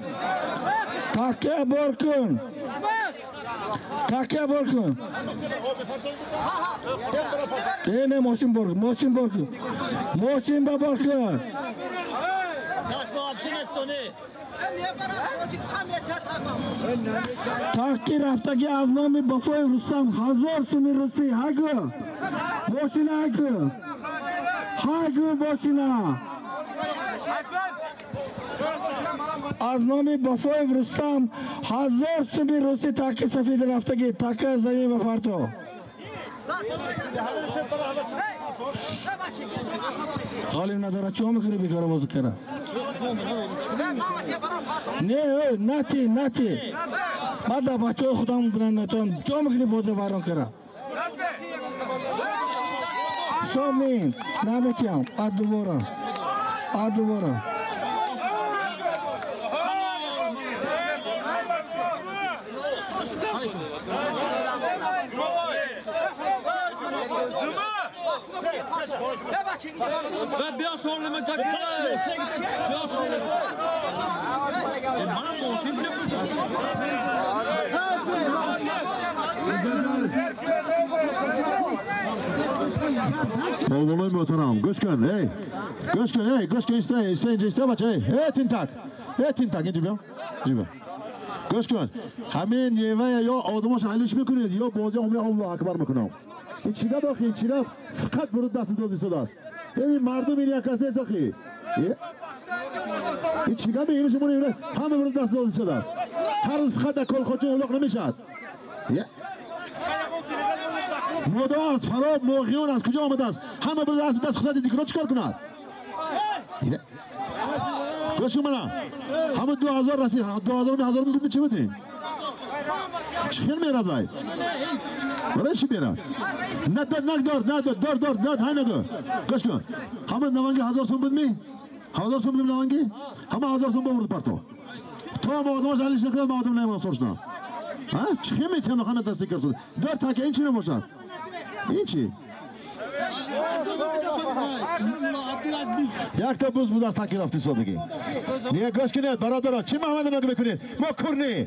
اینه موشین بر کن تاکی رفتگی از نام بفای رستم 1000 سومی روسی هاگو باشینا از نام بفای رستم 1000 سومی روسی تاکی سفید رفتگی تاکی از زمین بفرتو تعلیم نداره چه میکنی بیکار بازو کرد نه بعد بچه خودم بنن نتون چه میکنی بازو وارن کرد سومین نمیتیم ادوبارا Ben biraz sonra mı takılır? Biraz sonra. Bana moşin bile Polvonay muhtaram. Goşkan, iste bacha, tintak, inji Goşkan, همین یه یا آدماش حلش میکنید یا بازی الله اکبر میکنم. این چیگه فقط برود دست دو صداست. ببین مردم این یک کس نیست آخی. این چیگه به اینو شما نمیره همه برود دست دو صداست. هر روز فقط در کل خودشون اغلاق نمیشد. مدارس فراب موقعیان از کجا آمده است؟ همه برود دست خودت دیگران چیکار کند؟ گوش کن منم همه 2000 رسید 2000 میدونی چی بدین؟ چخیر میرد وای برای چی میرد؟ ندار های نگو گوش کن همه نوانگی 1000 سوم بدمی؟ 1000 سوم بدم نوانگی؟ همه 1000 سوم بورد پرتو تو هم آدماش حلیش نکرد ما آدم نمیدم سرشنا چخیر میتیم نخانه تصدیق کرد دار تاکه این چی نموشد؟ این چی؟ یک تا بوز بود از تاکی رفتی سادگی نیه گوش کنید برادران چی محمد نگه بکنید ما کرنی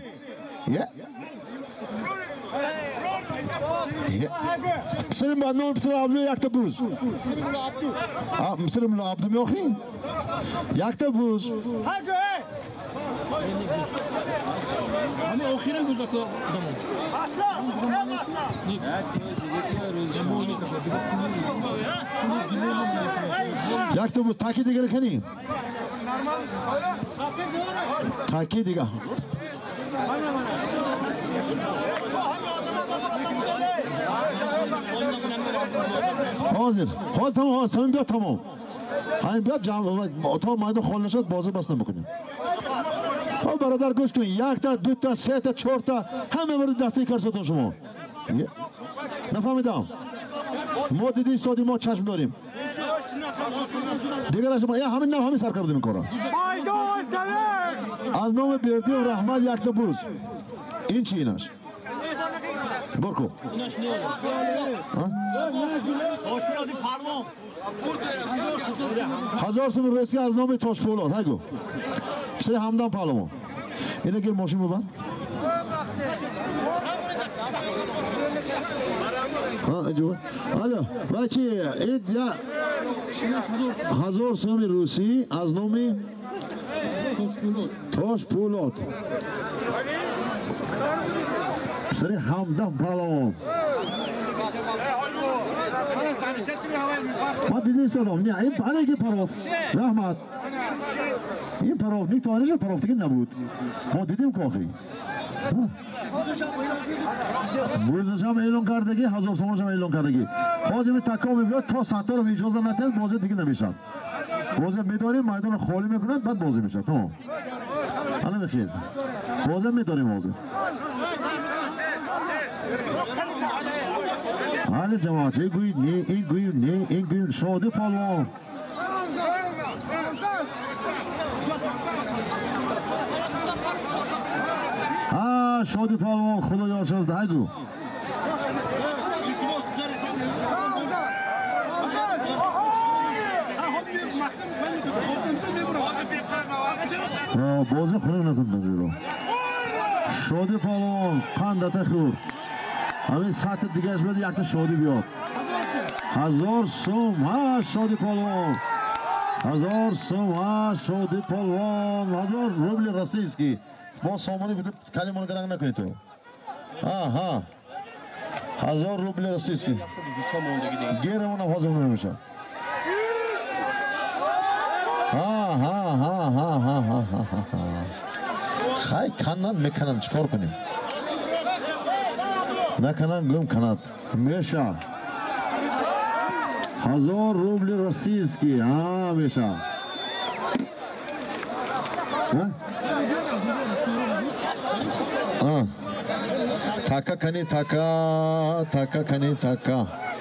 بسرم با نام بسرم عبدو یک تا بوز بسرم عبدو میاخی یک تا بوز Ama oxiran buzakı adamım. یک تو تاکی دیگه کنی تاکی دیگه حاضر تمام بیاد تمام همین بیاد جمع تا مایده خال نشد بازی بس نمیکنیم برادر گوش کن یک تا دو تا سه تا چهار تا همه برای دستی کار شدن شما نفهمیدم ما دیدی سادی ما چشم داریم دیگر شما یا همین سرکار بودیم کارا از نام بردی و رحمت یک تا بوز این چی ایناش برکو هزار سوم روزی از نام تاش فولاد هگو پسر همدان پالمو اینه گیر ماشین ببند حالا چی اید یا 1000 سوم روسی از نام تاش فولاد پسر همدان پالمو ما دیدی استادم نه این پاره که پروف رحمت این پروف نیست تو آنجا پروف دیگه نبود ما دیدیم کافی بوزش هم اعلان کردگی هزار سومش هم اعلان کردگی حاجم تکام بیاد تا سطر رو اجازه ندهد بازی دیگه نمیشه بازی میداریم میدان خالی میکنند بعد بازی میشه تمام الان بخیر بازی میداریم بازی حال جماعت این گوید نه این گوید نه این گوید شاده پالوان شادی پالوان خدا یار شد هایگو بازی خورم نکن جلو شادی پالوان قندت خور همین سطح دیگه بده یک تا شادی بیاد 1000 سوم ها شادی پالوان 1000 سوم ها شادی پالوان 1000 روبل رسیسکی با سامانی بود کلمون گرنگ نکنید تو ها 1000 روبل رسیسکی گیرمون هم حاضر نمیشه خیلی کنن میکنن چکار کنیم نکنن گم کند میشه 1000 روبل رسیسکی ها میشه taka kani taka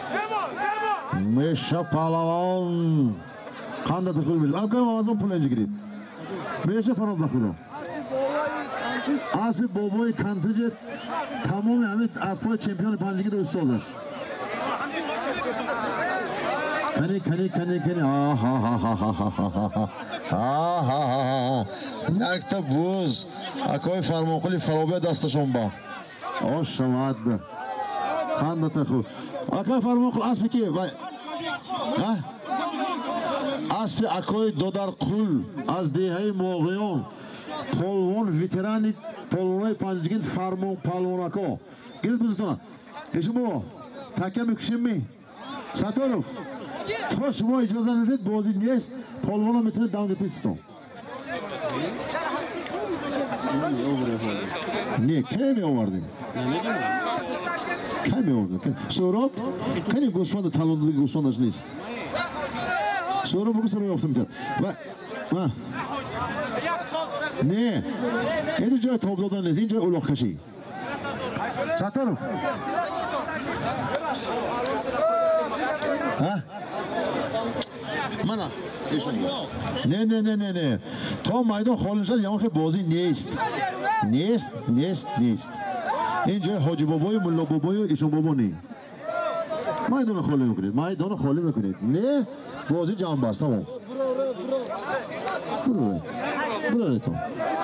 meşa palavan kanda tıkıl meşa akım ağzım pulenci girit meşa farad bakıdo asbi boboy kantıcı tamamı amit aspoy şampiyonu pancıgı da üstü olacak kani ha yakta buz akoy farmokuli farobe dastashon ba o şamat kanda tıkıl akoy farmokul asbi ki ha asbi akoy dodar kul az dehay moğayon polvon veterani polvonay pancıgın farmon palvonako girit bizitona eşim o takke müküşüm mi Satorov تو شما اجازه ندید بازی نیست پالوانا میتونه داون گتیستون نه کی می آوردین کی می آوردین سوراب کنی گوسفند تالوندی گوسفندش نیست سوراب بگو سوراب افتم کرد نه اینجا جای توپ دادن نیست اینجا اولوخ کشی ساتورف ها mana ne to maydon xolinshad yomon bozی نیست اینجا حاجی بابای ملا بابای ایشون بابا نی maydon خالی میکنید نه بازی جام بست تمام برو تو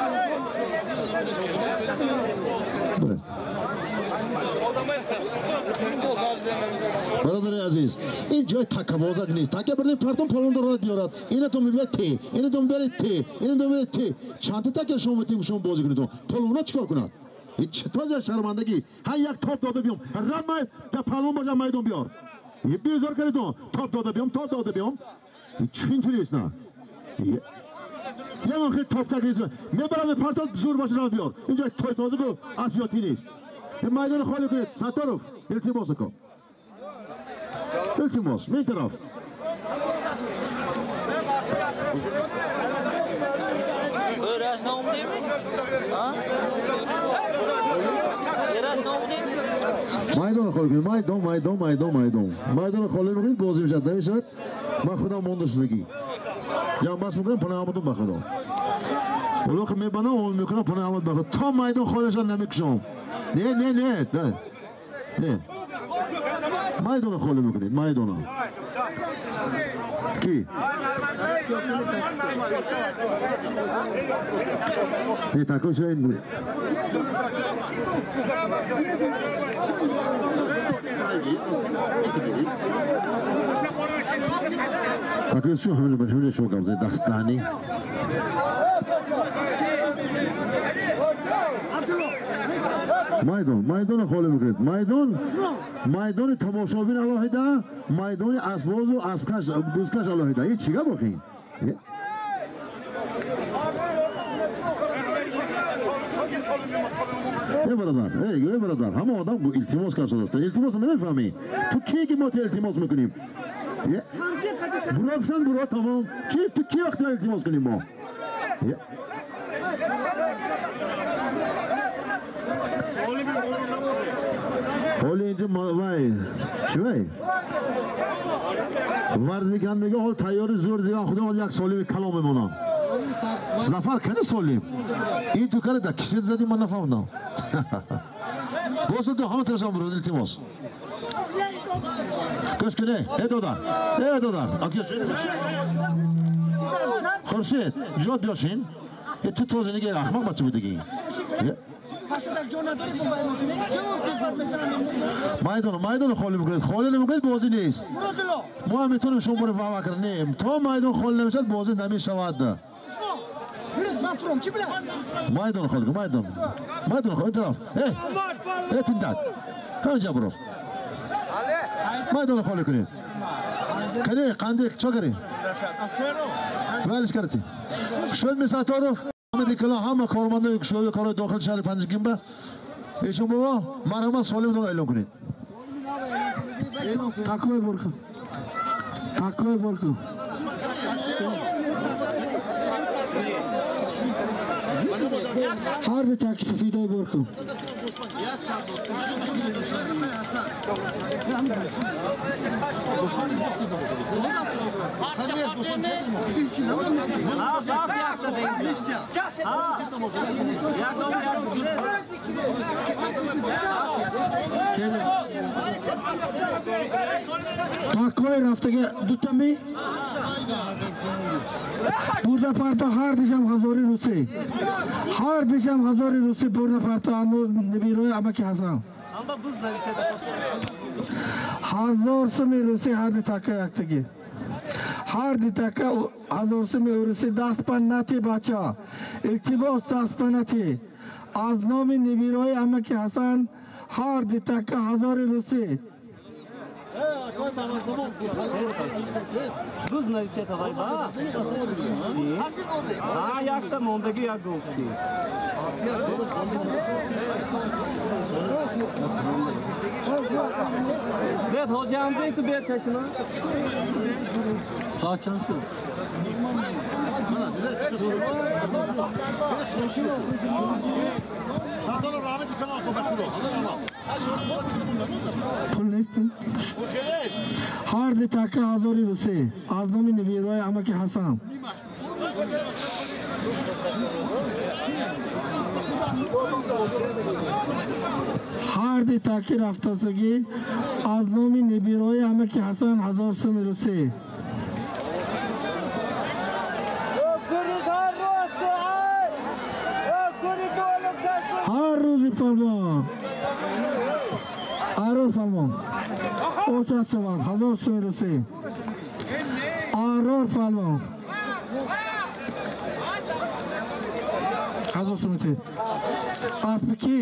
برادر عزیز این جای تکبازک نیست تکه برده پرتون پالون رو بیارد اینه تو میبید تی اینه تو میبید تی چند تکه شما تیم شما بازی کنید پالونا چیکار کند هیچ تازه شرمندگی ها یک تاپ داده بیام رمای تا پالون باشه میدون بیار یه بیزار کنید تو تاپ داده بیام چه اینطوری است نه یه وقت تاپ تکیز میبرد پرتون زور باشه را بیار اینجا تازه کو آسیاتی نیست میدان خالی کنید ساتورف التماس کن التماس من طرف میدان خالی کنید میدان خالی کنید بازی میشد نمیشد من خدا مونده شدگی جام بس میکنم پناه آمدون بخدا ولو که میبنم اون میکنم پناه آمد بخدا تا میدان خالیشان نمیکشم نه میدان خالی میکنید میدان کی نه تاکوش این تاکوش شو همین شو کامزه دستانی майдон холӣ мекунед. майдони тамошобин алоҳида, майдони асбозу аспкаш дӯзкаш алоҳида. Ин чига бохин? ای برادر همه آدم التماس کرده. التماس نمیفهمی. تو کی ما التماس میکنیم؟ برو تمام. تو کی وقت التماس کنیم ما؟ حالی اینجا وای چی وای؟ ورزشکندگی حال تیاری زور دیگه خدا یک سالیم کلام میمونم. زفر کنه سالیم. این تو کار دکشید زدی من نفهمیدم. گوشت تو همه ترسم برو التماس. گوش کنه. ای دادر. آکی خورشید جواد بیاشین. تو توزه نگه احمق بچه بودگی. مایدان خالی میکنید. خالی نمیکنید بازی نیست. ما هم میتونیم شما رو فهم کنیم. تا مایدان خالی نمیشد بازی نمیشود. مایدان خالی کن. مایدان خالی طرف. ای تنداد. همینجا برو. مایدان خالی کنید. کنی قنده چه کردی؟ ولش کردی. شد مثل تعارف. دیگه همه کارمندان شوی کار داخل شهر پنجگیم به ایشون بابا مرحمت سالم دون اعلام کنید. تاکوی برکن. هر تاکی سفیدای برکن. Takvay raftege dutami. Burada parta har dişem hazori Rusi burada parta anu nebiroy ama ki Hasan. Hazor sumi Rusi har ditaka yaktegi. Har ditaka hazor sumi Rusi daspanati bacha. İltibos daspanati. Aznomi nebiroy ama ki Hasan har ditaka hazori Rusi. Buz nasihat avay ba. Ha yakta mondagi yak gokti. Bet hocamze tu bet taşına. Saçın şu. Zaten rahmet kanal kopaşıyor. Har ditaka hazori Rusi. Aznomi nebiroy ama ki Hasan. Har ditaki raftasagi aznomi nebiroy ama ki Hasan hazor sumi Rusi. Har rozi farman. Aro farman. Ocha savar hazor sumi Rusi. Aror farman. Hazır sumiti. Aspi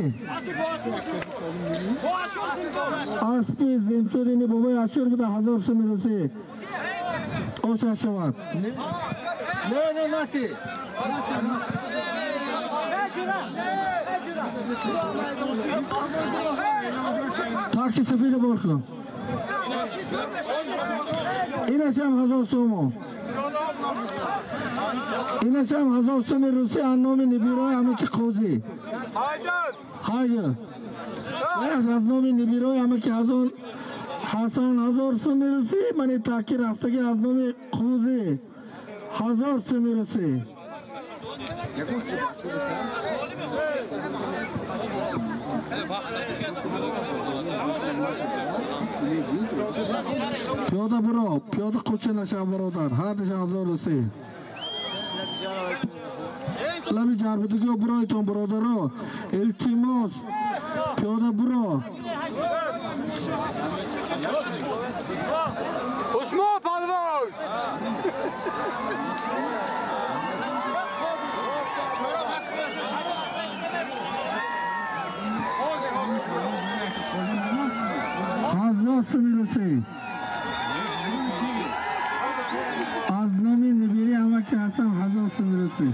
Aspi zinturini babaya aşır bir de hazır sumirisi. O şaşavat. Ne nati. Taki sefili borku. İneşem hazır sumu. İneşem hazır sumirisi annomi nibiroy amiki kuzi. Hayır. Aznomi nibiroy amiki hazır Hasan hazır sumirisi mani taki raftagi aznomi kuzi. Hazır sumirisi. Piyoda bro, piyoda ko'chin aşağı birodar. Har nishon hazırlısı. Labi jarbidagi biroyton birodaro. Iltimos. Piyoda bro. Osman palvon. میرسی از نامی نبیری همه که هستم 1000 سو میرسی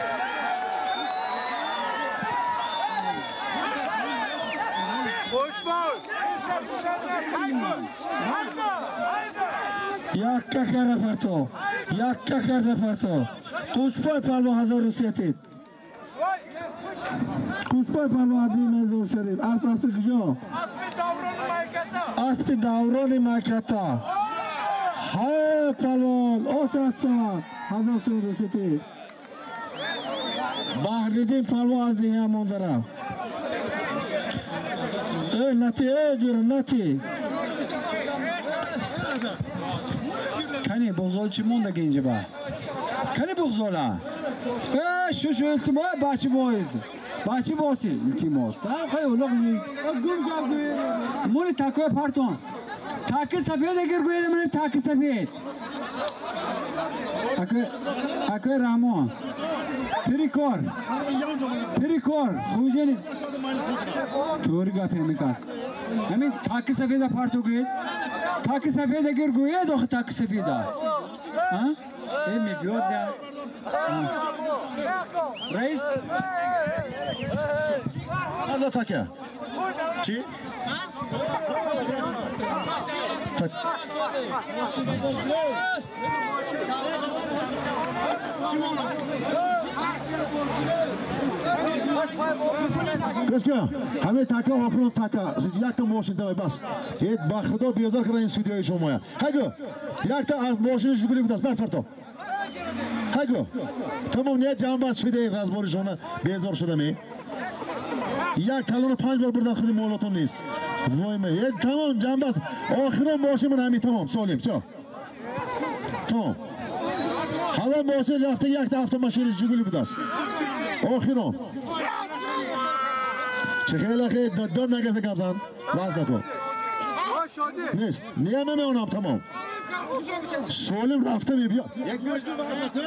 یک رفرتو کوسپای پلو 1000 روسیتید کوسپای پلو عدی میزور شریف اسب کجا اسب دوران مکتا های پلوان اوش شما 1000 سو روسیتید بحریدین پلو از دیگه ماندرم ای نتی ای جور نتی کنی بغزال چی مونده که اینجا با کنی بغزالا شو التماس بچه باشی التماس خیلی اولاغ می مونی تاکوی پارتون تاکی سفید اگر گویده منی تاکی سفید اکوی رامون پریکور خوجه توری گفت همیکاس همین تاکی سفید پارتو گوید تاکی سفید اگر گوید آخه تاکی سفید ای می بیاد ده رئیس هذا تاكا چی؟ Кашка, همه تاکا آخرون تاکا یک تا ماشین دوای بس یک با خدا بیازار کردن این سودیای شما هگو یک تا ماشین جوگلی بود بر فرتو هگو تمام نه جام بس شده رازباری شما بیازار شده می یک تالون 5 بار بردن خودی مولاتون نیست وای می یک تمام جام بس آخرون ماشین من همین تمام سالم چا تمام حالا ماشین رفته یک تا هفته ماشین جوگلی بود آخرون چه خیلی خیلی داد نگسته کمزن باز نکن نیست نیه نمیونم تمام سالم رفته می بیا یک مشکل باز نکن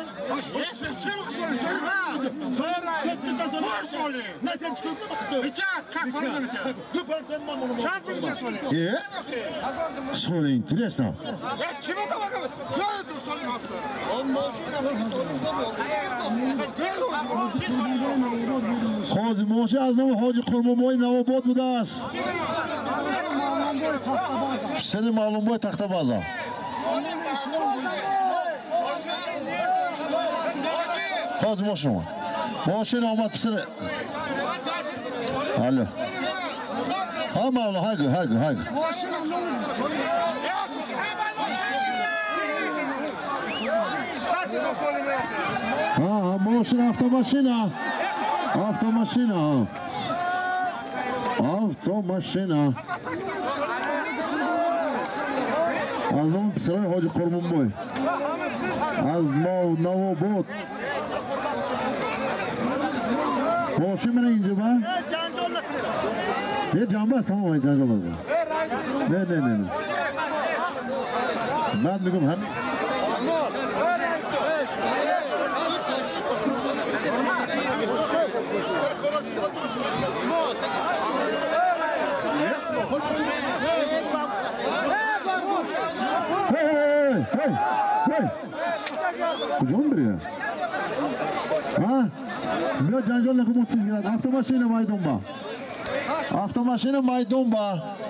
سالم تریست نه خازی موشه از نام حاجی قرمانبای نواباد بوده است سر معلوم باید تخت بازا حاجی موشه ماشین آمد پسر الو ها مولا هاگو ماشین автомашина از اون پسرای حاجی قرمانبای از نواباد ماشین من اینجا با یه جنبه است تمام جنجال بود نه بعد میگم همین کجا میری؟ بیا جنجال نکن چیز گرد автомашина مایدون با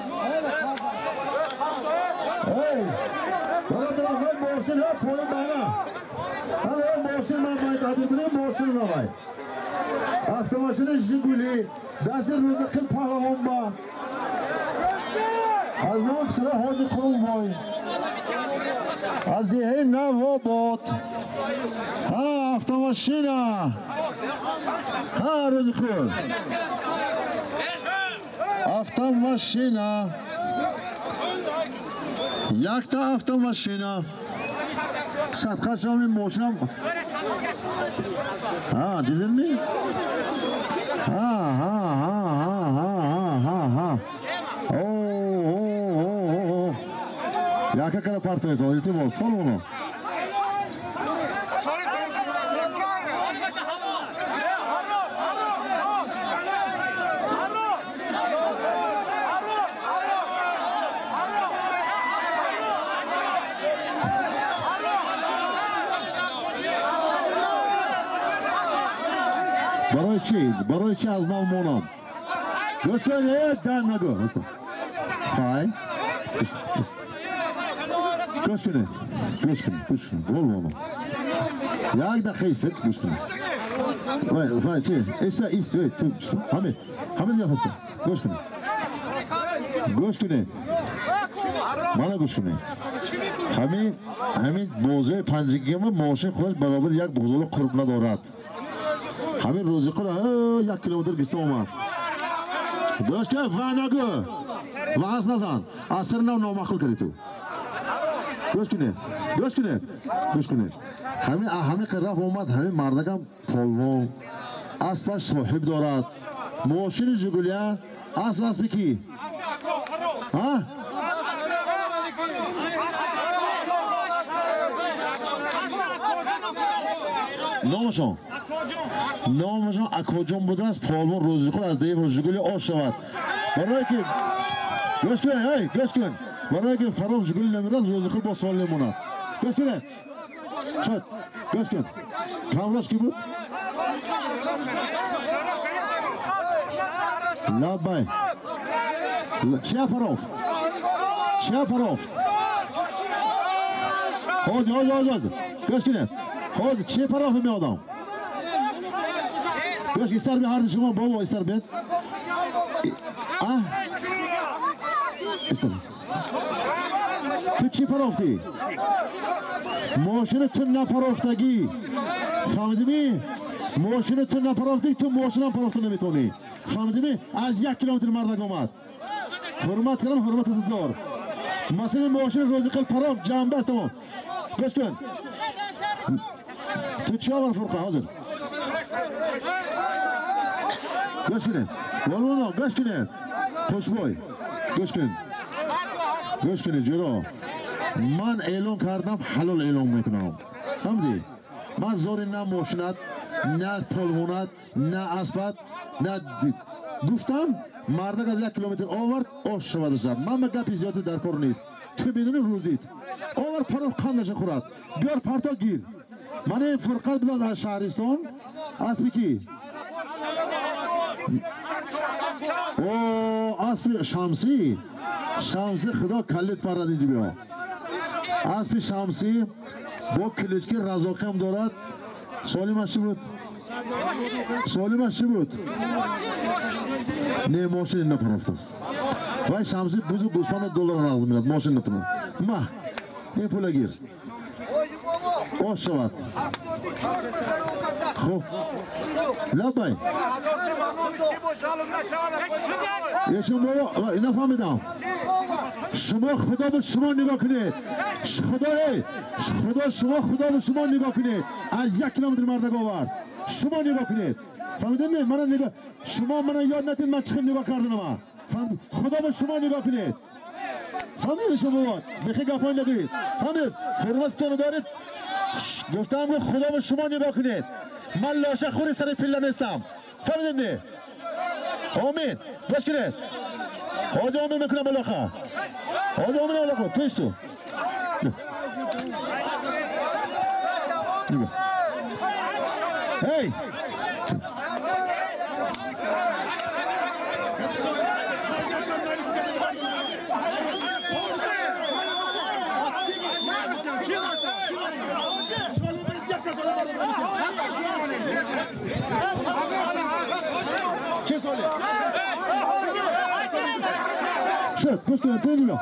برادران ماشین ها پولم بالا ماشین من مایدادی بودم ماشین رو بای автомашина ژیگولی دست روزقل پهلوان با از نام سر حاجی قرمانبای از دیه نواباد автомашина رزقل автомашина یک تا автомашина صدقه شامی موشنم دیدن می؟ яка кара партия то идите бол полно برای چی از نام مونم گوش کن دن نگو خواهی گوش کنه بول مونم یک دقیقه ایستد گوش کنه وای چه ایست همه دیگه هستم گوش کنه مانا گوش کنه همین بوزه پنجگی ما ماشین خودش برابر یک بوزه قرب ندارد همین روزی قرار 1 کیلومتر بیشتر اومد گوش که و نگو و از نزن اثر نامخول کردی تو گوش کنه همین قرف اومد همین مردگم پلوان اسبش صاحب دارد ماشین جگولیه اسب کی ها نامشان اکواجون بوده است پالوان روزی خود از دیو جگولی آش شود برای که گوش کن برای که فراف جگولی نمیرد روزی خود با سوال نموند گوش کن کامراش کی بود؟ لبای چه فراف حاضر گوش کنه حاضر چه فراف می آدم گوش ایستر بی هر شما بابا ایستر بید تو چی فرافتی؟ ماشین تو نفرافتگی فهمیدی؟ ماشین تو نفرافتی تو ماشین هم فرافته نمیتونی فهمیدی؟ از 1 کیلومتر مردک اومد حرمت کردم حرمت دار مثلا ماشین روزی قل فراف جنبه است تمام گوش کن تو چی آور فرقه حاضر گوش کنه والوانا گوش کنه خوشبای گوش کنه جرا من اعلان کردم حلال اعلان میکنم فهمیدی من زوری نه ماشینت نه پلوانت نه اسبت نه گفتم مردک از 1 کیلومتر آورد آش شود شب من گپی زیادی در کار نیست تو بدون روزید آور پروف قندش خورد بیار پرتا گیر من این فرقت بداد از شهرستان اسبی کی اسب شمسی خدا کلت فرد اینجا بیا اسب شمسی با کلیچکی رزاقی هم دارد سالیمش چی بود؟ نه ماشین نفرافت است وای شمسی بزرگ $200 لازم میاد ماشین نفرافت ما این پول گیر آش شود خب لبای شما اینا فهمیدم شما خدا به شما نگاه کنید خدا به شما نگاه کنید از 1 کیلومتر مردک آورد شما نگاه کنید فهمیدین نه من نگاه شما من یاد نتید من چه نگاه کردم فهمید خدا به شما نگاه کنید فهمید شما بخی گپای نگید فهمید حرمتتون دارید گفتم که خدا به شما نگاه کنید من لاشه خوری سر پله نیستم فهمیدین نه آمین باش کنید حاجه آمین میکنم بلاخه حاجه آمین بلاخه تویست تو هی چه ساله؟ شد گوش کنم تنجیلا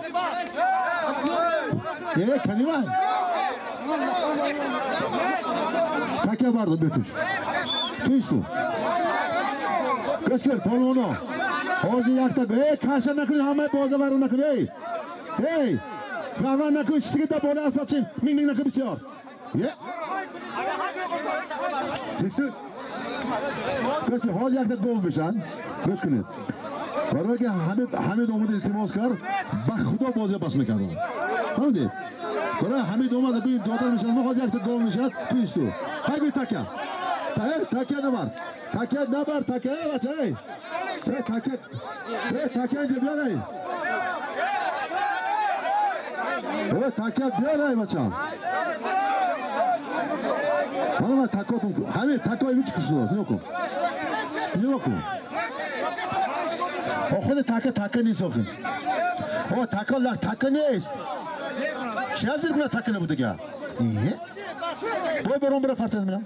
یه کنیمه تکه بردم بپیش تویست تو گوش کن پلوانا حاجی یک تا کشه نکنی همه بازه برون نکنی هی قهوه نکن چیزی که در بالا اسبت چیم مینگ نکن بسیار چکسید گوش کن حاجی یک تا گوه بشن گوش کنید برای که حمید آمد التماس کرد به خدا بازی بس میکردم همونید برای حمید آمد این دادر میشن ما حاجی یک تا گوه میشد تویست تو های گوی تکه تکه نبر تکه بچه ای تکه اینجا بیار ای تکه بیار ای بچه Mana tako hamma takoy chiqishdi, yo'q-ku. Yo'q-ku. Oxirda taka nisoxin. O takolar taka nest. Chazir kuna takana bu dega. Boy boron bir fartad bilan.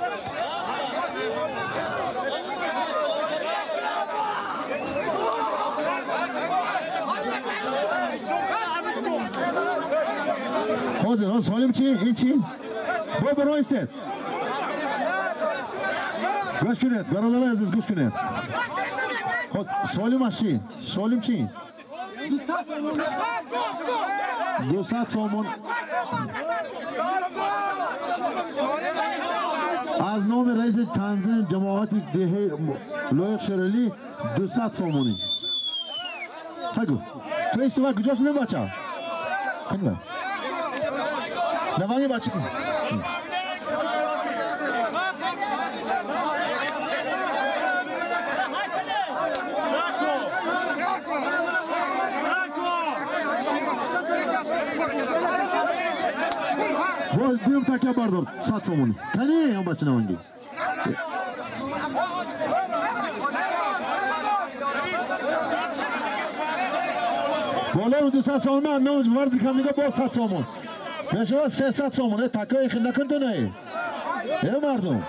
Hozir solimchi, inchin. Boy boron istet. Go'sh kunet, barolar aziz go'sh kunet. Solim ashi, solimchi. 200 somon. از نام رئیس تنظیم جماعت ده لایق شرلی 200 سومونی. هگو تو استوا کجاش نه بچا؟ کنم. نوانی بچه کن. Boy diyum takya bardor 100 somon. Kani هم بچه نوانگی. بالا 200 سومن من نوج ورزی کم دیگه با 100 سومن. میشه 300 سومن تکای خیلی نکن تو نه. مردم.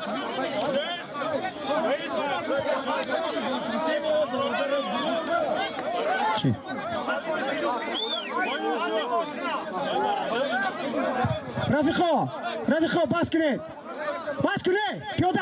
چی؟ رفیقا بس کنید پیاده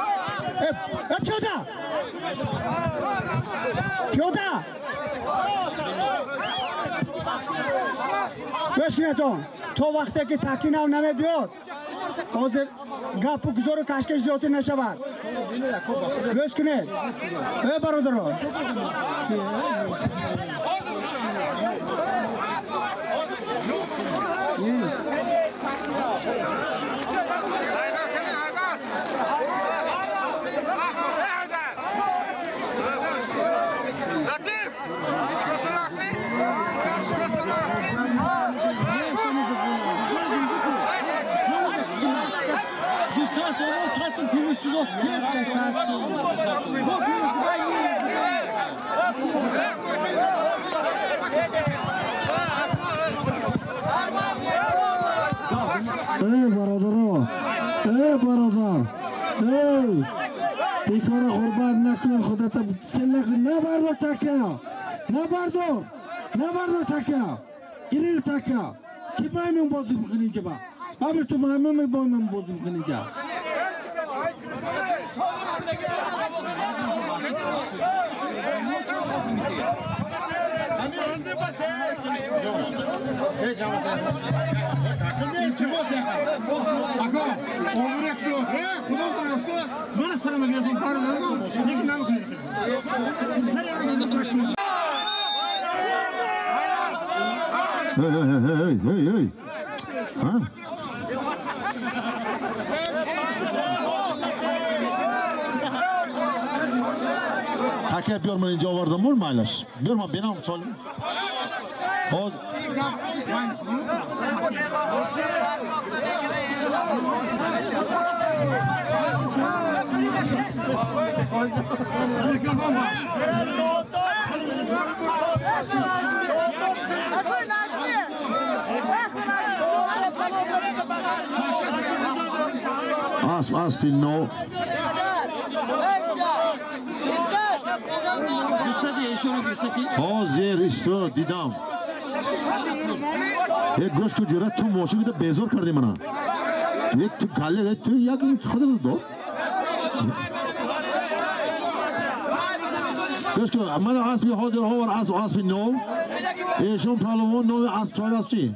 گوش کنید تو وقتی که تاکین هم نمی بیاد حاضر گپ و گذار و کشکش زیادی نشود گوش کنید برادران برادر بیکار قربان نکن خودت سلک نبردار تکه گیریر تکه چی بایم بازی میکنی جبا بابر تو بایم بازی میکنی جا Hey. Ha? Takip yorma ince vardım mı maylaş? Yorma beni al çalım. Hoz. As filno. Hazır isto didam. एक गोश्त को जरा तू मोशी की तो बेजोर कर दे मना एक तू गाले गए तू या कहीं खुद दो गोश्त को हमारे आस भी हो जरा हो और आस भी नो ये शों पालो वो नो आस चौड़ आस ची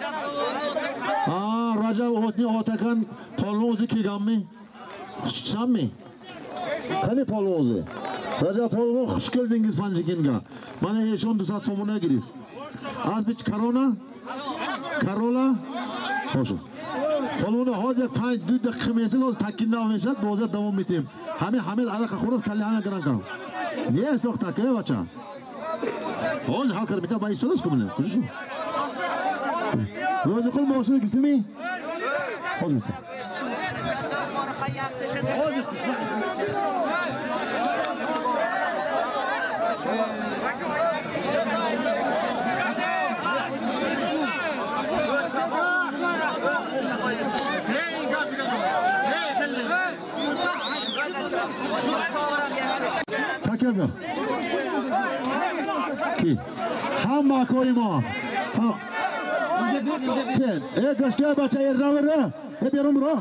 हाँ राजा वो होती होता kan पालो उसे की गाम में शाम में खाने पालो उसे राजा पालो वो खुशकिल देंगे इस पांच किन का माने ये शों दूसरा सोमना गिरी आज बीच Karola hoşum. Falonu hazır tank dü dakikası olsun takinna olmayacak boza devam edeyim. Hamid alaka kuras kalli hana gran kan. Niye sok takıyor baca? Hoş halkar bir de bayı soruş kumune. Kuşum. Rozu kul moşunu gitti mi? Hoş mu? Takılma. Ki. Hamma koyma. Ten. Kaçta baca yerine hep yarım bro.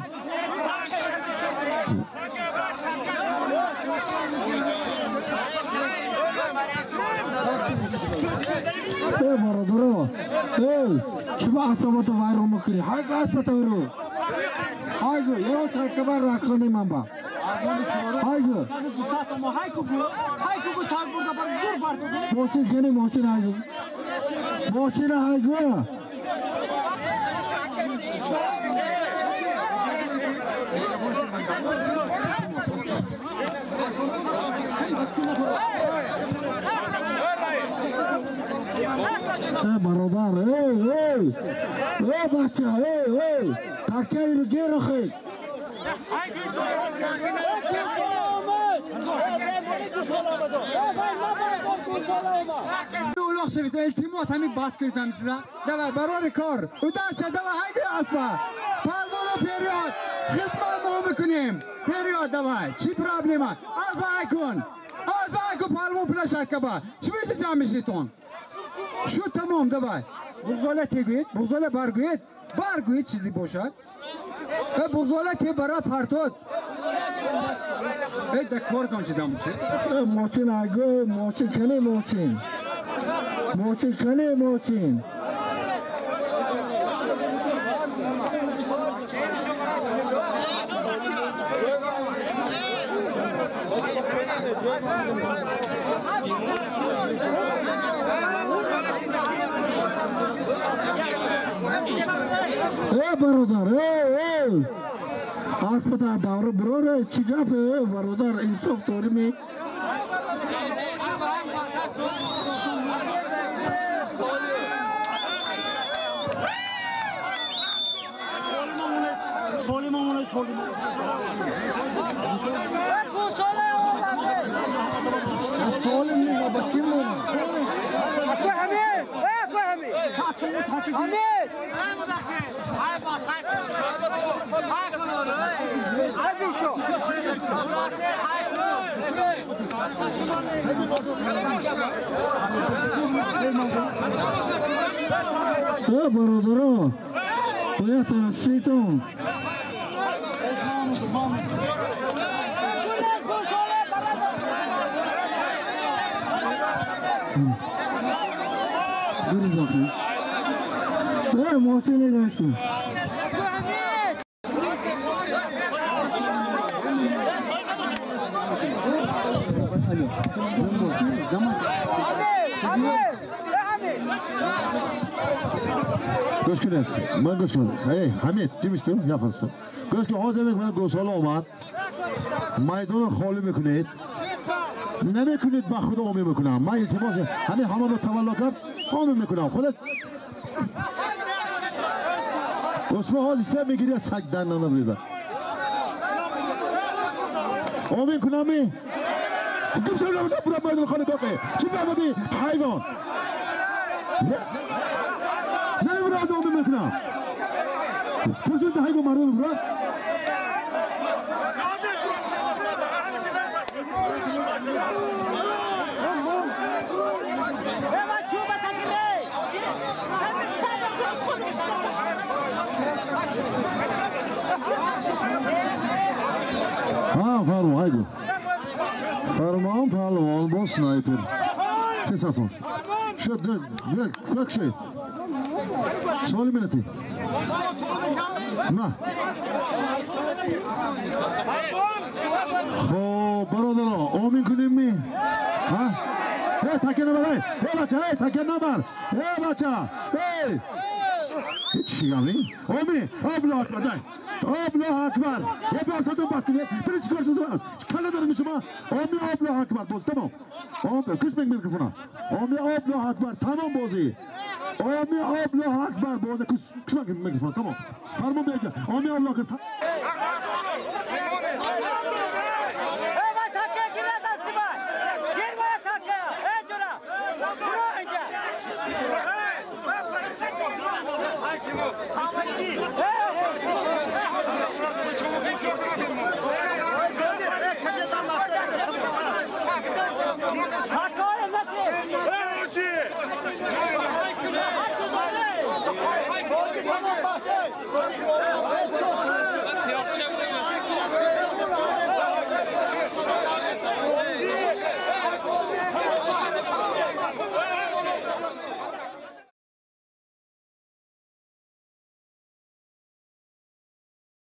Baradaro. Çiba asabata var mı kiri? Hay asabata vuru. Haygo, yo takıbar rakını mamba. Haygo. Mosin kene mosin haygo. Mosin haygo. Baradar, bacha, takayı geri koy. اولوخ شوید و التماس همین باز کنید هم چیزا دوای برای کار او در چه دوای هنگی اسبا پلوانو پیریاد خسمان مهم میکنیم پیریاد دوای چی پرابلیم ها از دعای کن پلوان پلشت که با چی بیشی جمع میشیتون شو تمام دوای بغزاله تیگوید بغزاله برگوید چیزی باشد و بغزاله تی برای پرتود ای دکوردان چی دامو چی؟ موسین آگو موسین کنه موسین برادر آسپتا داور برور چیگاف برادر انصاف طوری می برادر باید ترسیتون بری داخل محسن داشتون گوش کنید من گوش کنید حمید چی میشتو؟ یا فستو گوش که حاضر میکنید گوساله آمد میدان خالی میکنید نمیکنید با خود آمی میکنم من التماس همین حماد رو تولا کرد آمی میکنم خودت اسمه حاضر سه میگیری سگ دندان رو بریزن آمی کنمی گفت شما نمیشه برای میدان خالی باقی چی فهمدی حیوان نمیبرد آمی میکنم پرسید ده حیوان مردم برد فرمان هایگو فرمان پهلوان با سنایپر چه ساسون شد دک شد سوالی منتی نه خب برادرها آمین کنیم می ها تکه نبر بچه تکه نبر بچه چی گملی آمین آبلا اکبر دای آبلا اکبر باساتون باز کنید پریسی کارشون است کلا داریم شما آمین آبلا اکبر باز تمام کش میگم میکروفونا آمین آبلا اکبر تمام بازی Ami Allah Akbar. Boğaza kısma mikrofon tamam. Farman Beyce. Ami Allah Akbar. Evet hakkıya gir adası var. Gir bayat hakkıya. Ey cura. Bura önce. Amacı.